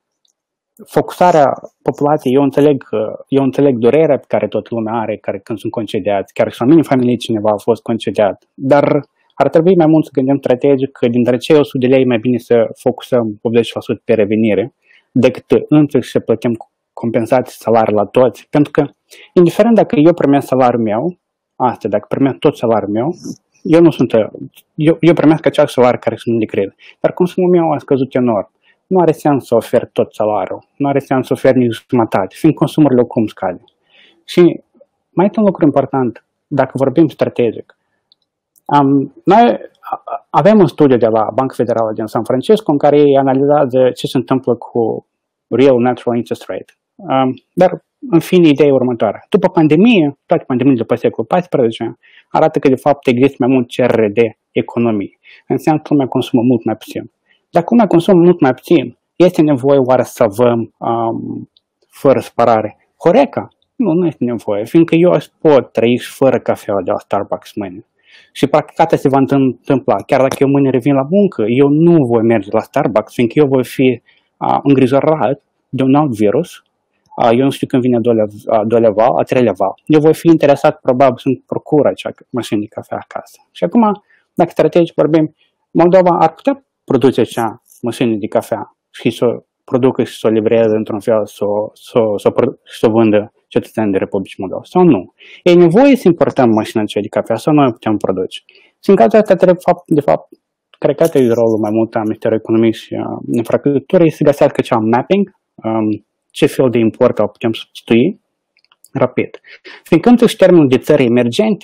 Speaker 9: focusarea populației, eu înțeleg, eu înțeleg durerea pe care toată lumea are, care când sunt concediați, chiar și la mine în familie cineva a fost concediat, dar ar trebui mai mult să gândim strategic că dintre cei o sută de lei mai bine să focusăm optzeci la sută pe revenire decât înțeleg să plătim compensații salarii la toți. Pentru că, indiferent dacă eu primesc salariul meu, asta, dacă primesc tot salariul meu, eu nu sunt, eu, eu primesc același salariu care sunt de credit. Dar consumul meu a scăzut enorm. Nu are sens să ofer tot salariul, nu are sens să ofer nici jumătate, fiind consumurile cum scade. Și mai este un lucru important, dacă vorbim strategic. Um, noi avem un studiu de la Banca Federală din San Francisco în care ei analizează ce se întâmplă cu Real Natural Interest Rate. Um, dar, în fine, ideea e următoare. După pandemie, toate pandemiile după secolul paisprezece, arată că, de fapt, există mai mult cerere de economie. Înseamnă că lumea consumă mult mai puțin. Dacă lumea consumă mult mai puțin, este nevoie oare să avem um, fără spărare Horeca? Nu, nu este nevoie, fiindcă eu aș pot trăi și fără cafea de la Starbucks mâine. Și practic asta se va întâmpla. Chiar dacă eu mâine revin la muncă, eu nu voi merge la Starbucks, fiindcă eu voi fi uh, îngrijorat de un alt virus. Uh, eu nu știu când vine a doilea, a doilea val, a treilea val. Eu voi fi interesat probabil să-mi procur acea mașină de cafea acasă. Și acum, dacă strategic vorbim, Moldova ar putea produce acea mașină de cafea și să o producă și să o livreze într-un fel, să o, să o, să o, să o vândă cetățenii de Republicii Moldova, sau nu? E nevoie să importăm mașina aceea de cafea sau noi o putem produce? Și în cazul ăsta, trebuie, de fapt, cred că e rolul mai mult a Ministerului Economiei și a Infrastructurii să găsească cea mapping, um, ce fel de import o putem substitui rapid. Fiindcă însuși termenul de țări emergente,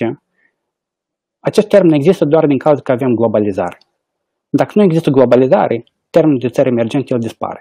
Speaker 9: acest termen există doar din cauza că avem globalizare. Dacă nu există globalizare, termenul de țări emergente el dispare.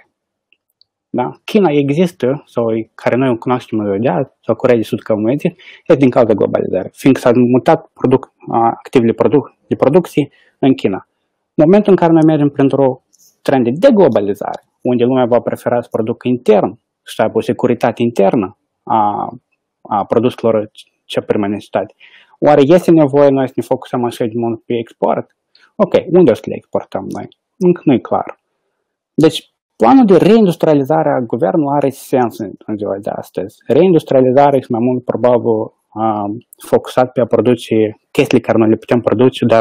Speaker 9: Da? China există, sau care noi o cunoaștem imediat, sau Coreea de Sud ca nu există, este din cauza globalizării, fiindcă s-a mutat produc, activele produc, de producție în China. În momentul în care noi mergem printr-o trend de deglobalizare, unde lumea va prefera să producă intern și să aibă o securitate internă a, a produselor ce prima necesitate, oare este nevoie noi să ne focusăm așa de mult pe export? Ok, unde o să le exportăm noi? Încă nu e clar. Deci, planul de reindustrializare a guvernului are sens în ziua de astăzi. Reindustrializarea este mai mult probabil uh, focusat pe a produce chestiile care noi le putem produce, dar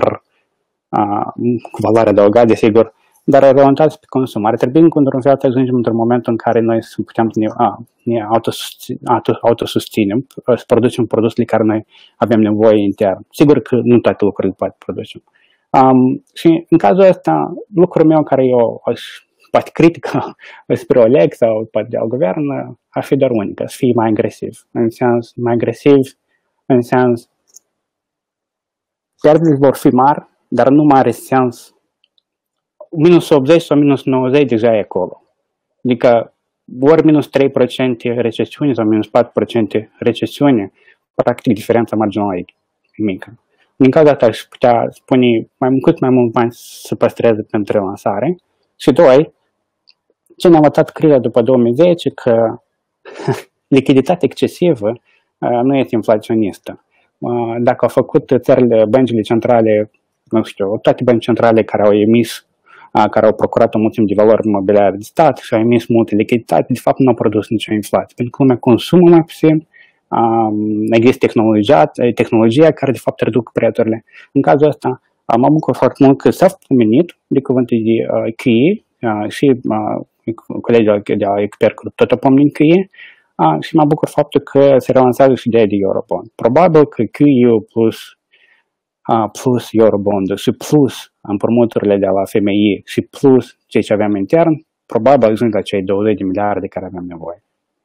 Speaker 9: uh, cu valoare adăugată, desigur, dar orientați pe consum. Ar trebui într-un fel să ajungem într-un moment în care noi să putem să ne, uh, ne autosusținem, să producem produsele care noi avem nevoie intern. Sigur că nu toate lucrurile poate producem. Um, și în cazul ăsta, lucrul meu care eu aș poate critică spre Oleg sau poate de al guvern, ar fi doar unică, să fie mai agresiv. În sens, mai agresiv, în sens, pierderile vor fi mari, dar nu mai are sens. Minus optzeci sau minus nouăzeci deja e acolo. Adică ori minus trei la sută recesiune sau minus patru la sută recesiune, practic diferența marginală e mică. Din cauza asta aș putea spune mai, cât mai mult bani să păstreze pentru relansare. Și doi, ce ne-a învățat criza după două mii zece? Că lichiditatea excesivă nu este inflaționistă. Dacă au făcut țările, băncile centrale, nu știu, toate băncile centrale care au emis, care au procurat o mulțime de valori imobiliare de stat și au emis multe lichiditate, de fapt nu au produs nicio inflație, pentru că lumea consumă mai puțin, există tehnologia, tehnologia care de fapt reduc prețurile. În cazul ăsta, mă bucur foarte mult că s-a pomenit de cuvântul de Q I și colegii de la expert tot o pomenit Q I și mă bucur faptul că se relansează și ideea de Eurobond. Probabil că Q I-ul plus plus Eurobond și plus împrumuturile de la F M I și plus ceea ce aveam intern, probabil ajung la cei douăzeci de miliarde de care aveam nevoie.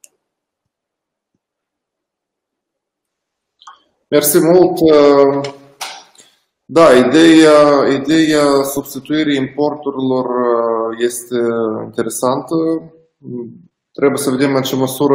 Speaker 1: Mersi mult. Da, ideea, ideea substituirii importurilor este interesantă. Trebuie să vedem în ce măsură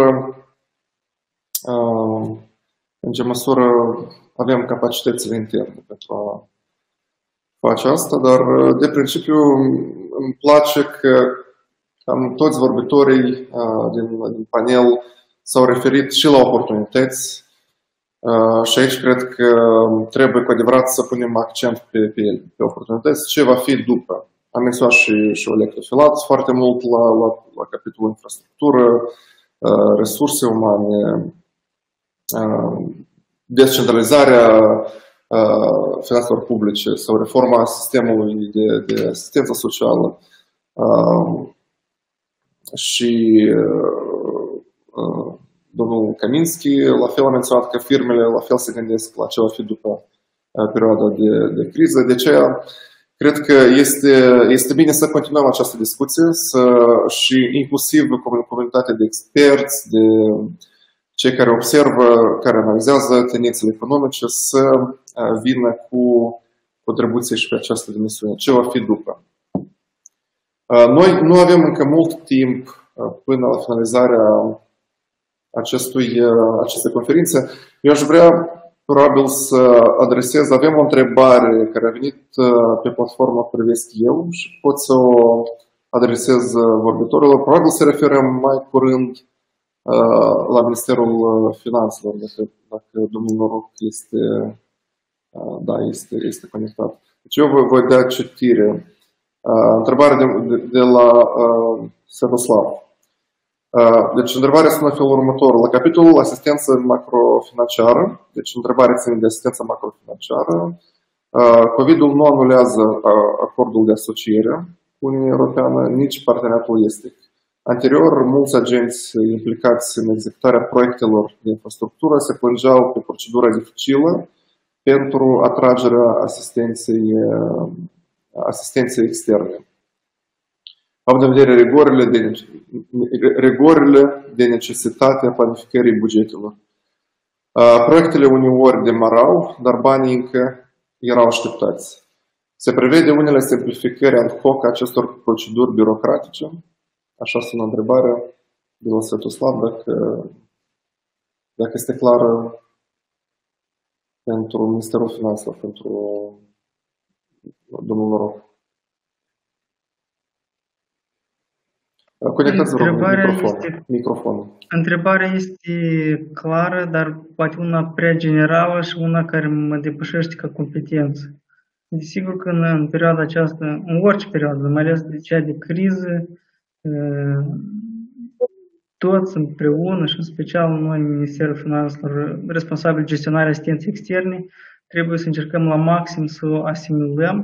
Speaker 1: în ce măsură avem capacitățile interne pentru a face asta, dar de principiu îmi place că cam toți vorbitorii din, din panel s-au referit și la oportunități și aici cred că trebuie cu adevărat să punem accent pe, pe, pe oportunități, ce va fi după. Am menționat și, și Electrofilat foarte mult la, la, la capitolul infrastructură, resurse umane, descentralizarea finanțelor publice sau reforma sistemului de, de asistență socială și domnul Kaminski la fel a menționat că firmele la fel se gândesc la ce va fi după perioada de, de criză. De aceea cred că este, este bine să continuăm această discuție să, și inclusiv comunitatea de experți, de cei care observă, care analizează tendințele economice, să vină cu contribuție și pe această dimensiune. Ce va fi după? Noi nu avem încă mult timp până la finalizarea acestui, acestei conferințe. Eu aș vrea probabil să adresez, avem o întrebare care a venit pe platforma Privesc Eu și pot să o adresez vorbitorilor. Probabil se referă mai curând la Ministerul Finanțelor, dacă, dacă domnul Noroc este, da, este, este conectat. Deci eu voi, voi da citire. Întrebare de, de, de la uh, Săruslav. Uh, deci întrebarea sună în felul următor. La capitolul asistență macrofinanciară, deci întrebarea ține de asistență macrofinanciară, uh, COVID-ul nu anulează uh, acordul de asociere cu Uniunea Europeană, nici parteneriatul estic. Anterior, mulți agenți implicați în executarea proiectelor de infrastructură se plângeau cu procedura dificilă pentru atragerea asistenței, asistenței externe. Având în vedere rigorile de, rigorile de necesitate a planificării bugetelor. Proiectele uneori demarau, dar banii încă erau așteptați. Se prevede unele simplificări ad hoc a acestor proceduri birocratice. Așa sună întrebarea de la Sătuslav, dacă, dacă este clară pentru Ministerul Finanțelor, pentru domnul Noroc. Conectați-vă microfonul.
Speaker 5: Este,
Speaker 1: microfonul.
Speaker 5: Întrebarea este clară, dar poate una prea generală și una care mă depășește ca competență. Desigur că în, în perioada aceasta, în orice perioadă, mai ales de cea de criză, toți împreună și în special noi, Ministerul Finanțelor, responsabili gestionarea asistenței externe, trebuie să încercăm la maxim să o asimilăm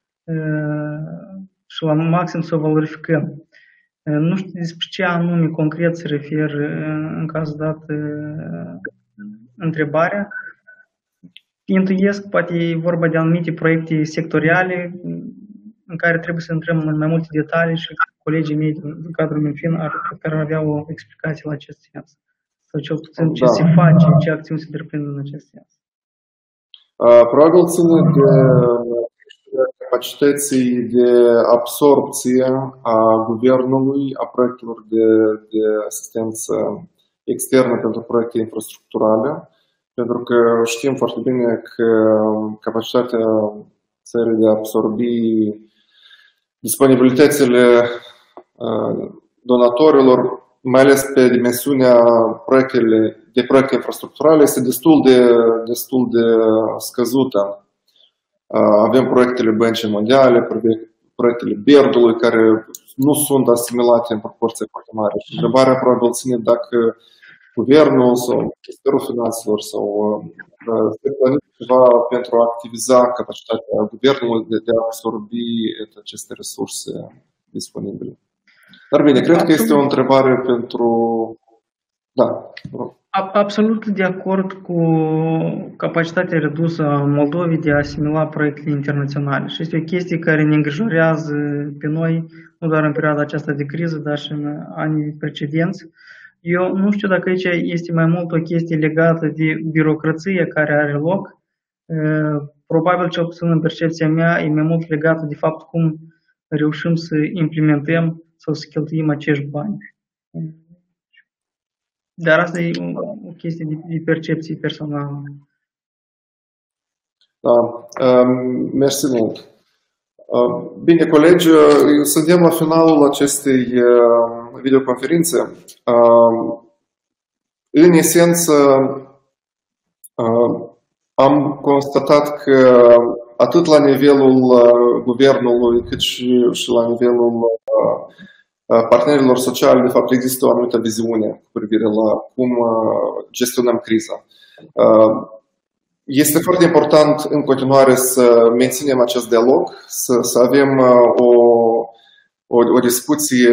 Speaker 5: și la maxim să o valorificăm. Nu știu despre ce anume concret se refer în cazul dat întrebarea. Intuiesc, poate e vorba de anumite proiecte sectoriale în care trebuie să intrăm în mai multe detalii și colegii mei din cadrul MinFin ar, ar avea o explicație la acest sens. Sau cel puțin ce da. se face, ce acțiuni se întreprind în acest sens.
Speaker 1: Uh, probabil ține de capacității de absorbție a guvernului, a proiectelor de, de asistență externă pentru proiecte infrastructurale, pentru că știm foarte bine că capacitatea țării de a absorbi disponibilitățile donatorilor, mai ales pe dimensiunea proiectele, de proiecte infrastructurale, este destul de, destul de scăzută. Avem proiectele Băncii Mondiale, proiectele BERD-ului, care nu sunt asimilate în proporție foarte mare. Și întrebarea probabil ține dacă guvernul sau Ministerul Finanțelor sau se planifică ceva pentru a activiza capacitatea guvernului de, de a absorbi aceste resurse disponibile. Dar bine, cred că este o întrebare pentru... Da.
Speaker 5: Absolut de acord cu capacitatea redusă a Moldovei de a asimila proiectele internaționale. Și este o chestie care ne îngrijorează pe noi, nu doar în perioada aceasta de criză, dar și în anii precedenți. Eu nu știu dacă aici este mai mult o chestie legată de birocrație care are loc. Probabil, cel puțin în percepția mea, e mai mult legată de fapt cum reușim să implementăm sau să cheltuim acești bani. Dar asta e o chestie de, de percepție personală.
Speaker 1: Da, mersi mult. Bine, colegi, suntem la finalul acestei videoconferințe. În esență, am constatat că atât la nivelul guvernului, cât și, și la nivelul partenerilor sociali, de fapt, există o anumită viziune cu privire la cum gestionăm criza. Este foarte important în continuare să menținem acest dialog, să, să avem o, o, o discuție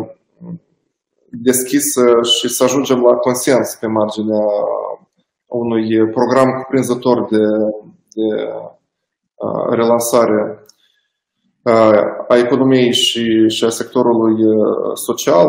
Speaker 1: deschisă și să ajungem la consens pe marginea unui program cuprinzător de, de relansare a economiei și, și a sectorului social.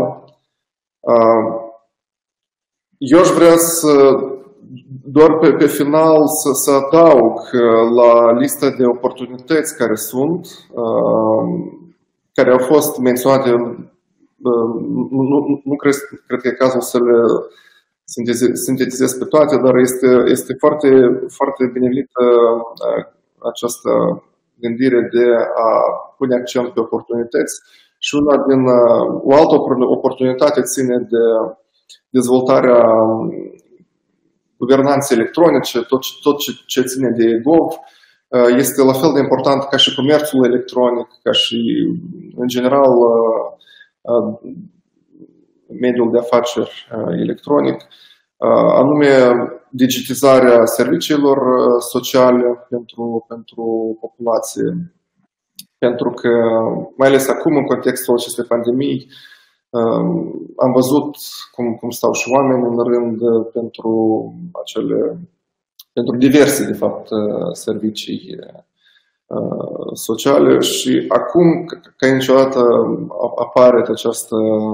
Speaker 1: Eu aș vrea să, doar pe, pe final, să, să adaug la lista de oportunități care sunt, care au fost menționate, nu, nu, nu cred, cred că e cazul să le sintetizez pe toate, dar este, este foarte, foarte binevenită această gândire de a pune accent pe oportunități și una din, o altă oportunitate ține de dezvoltarea guvernanței electronice, tot, tot ce, ce ține de e-gov este la fel de important ca și comerțul electronic, ca și în general mediul de afaceri electronic, anume digitizarea serviciilor sociale pentru, pentru populație. Pentru că, mai ales acum, în contextul acestei pandemii, am văzut cum, cum stau și oameni în rând pentru acele, pentru diverse, de fapt, servicii sociale și acum, ca niciodată, apare această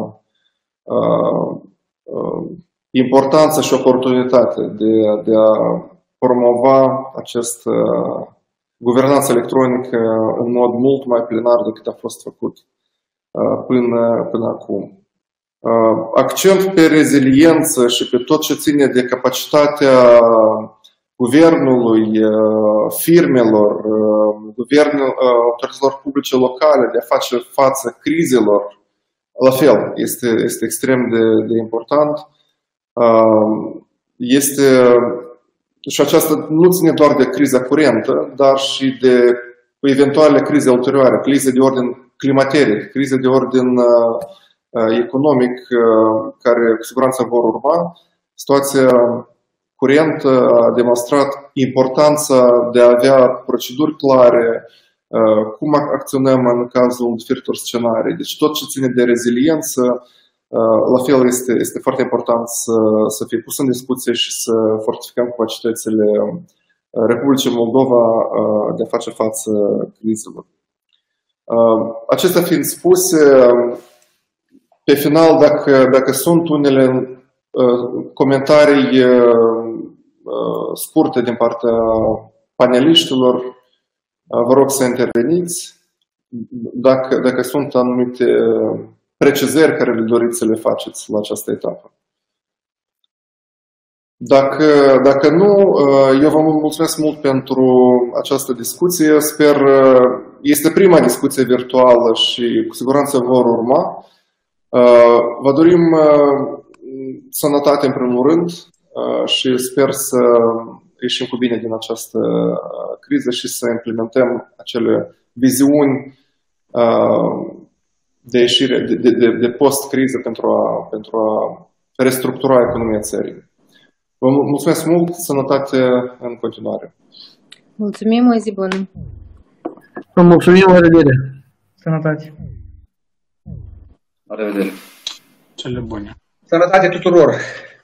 Speaker 1: importanță și oportunitate de, de a promova această guvernanță electronică în mod mult mai plenar decât a fost făcut până, până acum. Accent pe reziliență și pe tot ce ține de capacitatea guvernului, firmelor, guvernul, autorităților publice locale de a face față crizelor, la fel, este, este extrem de, de important. Este, și aceasta nu ține doar de criza curentă, dar și de eventuale crize ulterioare, crize de ordin climateric, crize de ordin economic, care cu siguranță vor urma. Situația curentă a demonstrat importanța de a avea proceduri clare, cum acționăm în cazul diferitor scenarii. Deci tot ce ține de reziliență, la fel este, este foarte important să, să fie pus în discuție și să fortificăm capacitățile Republicii Moldova de a face față crizelor. Acestea fiind spuse, pe final, dacă, dacă sunt unele comentarii scurte din partea paneliștilor, vă rog să interveniți. Dacă, dacă sunt anumite precizări care le doriți să le faceți la această etapă. Dacă, dacă nu, eu vă mulțumesc mult pentru această discuție. Sper, este prima discuție virtuală și cu siguranță vor urma. Vă dorim sănătate în primul rând și sper să ieșim cu bine din această criză și să implementăm acele viziuni de ieșire, de, de, de post-criză pentru a, pentru a restructura economia țării. Vă mulțumesc mult, sănătate în continuare.
Speaker 6: Mulțumim, o zi bună.
Speaker 7: Vă mulțumim, la revedere.
Speaker 5: Sănătate.
Speaker 2: La revedere.
Speaker 3: Cele bune.
Speaker 8: Sănătate tuturor.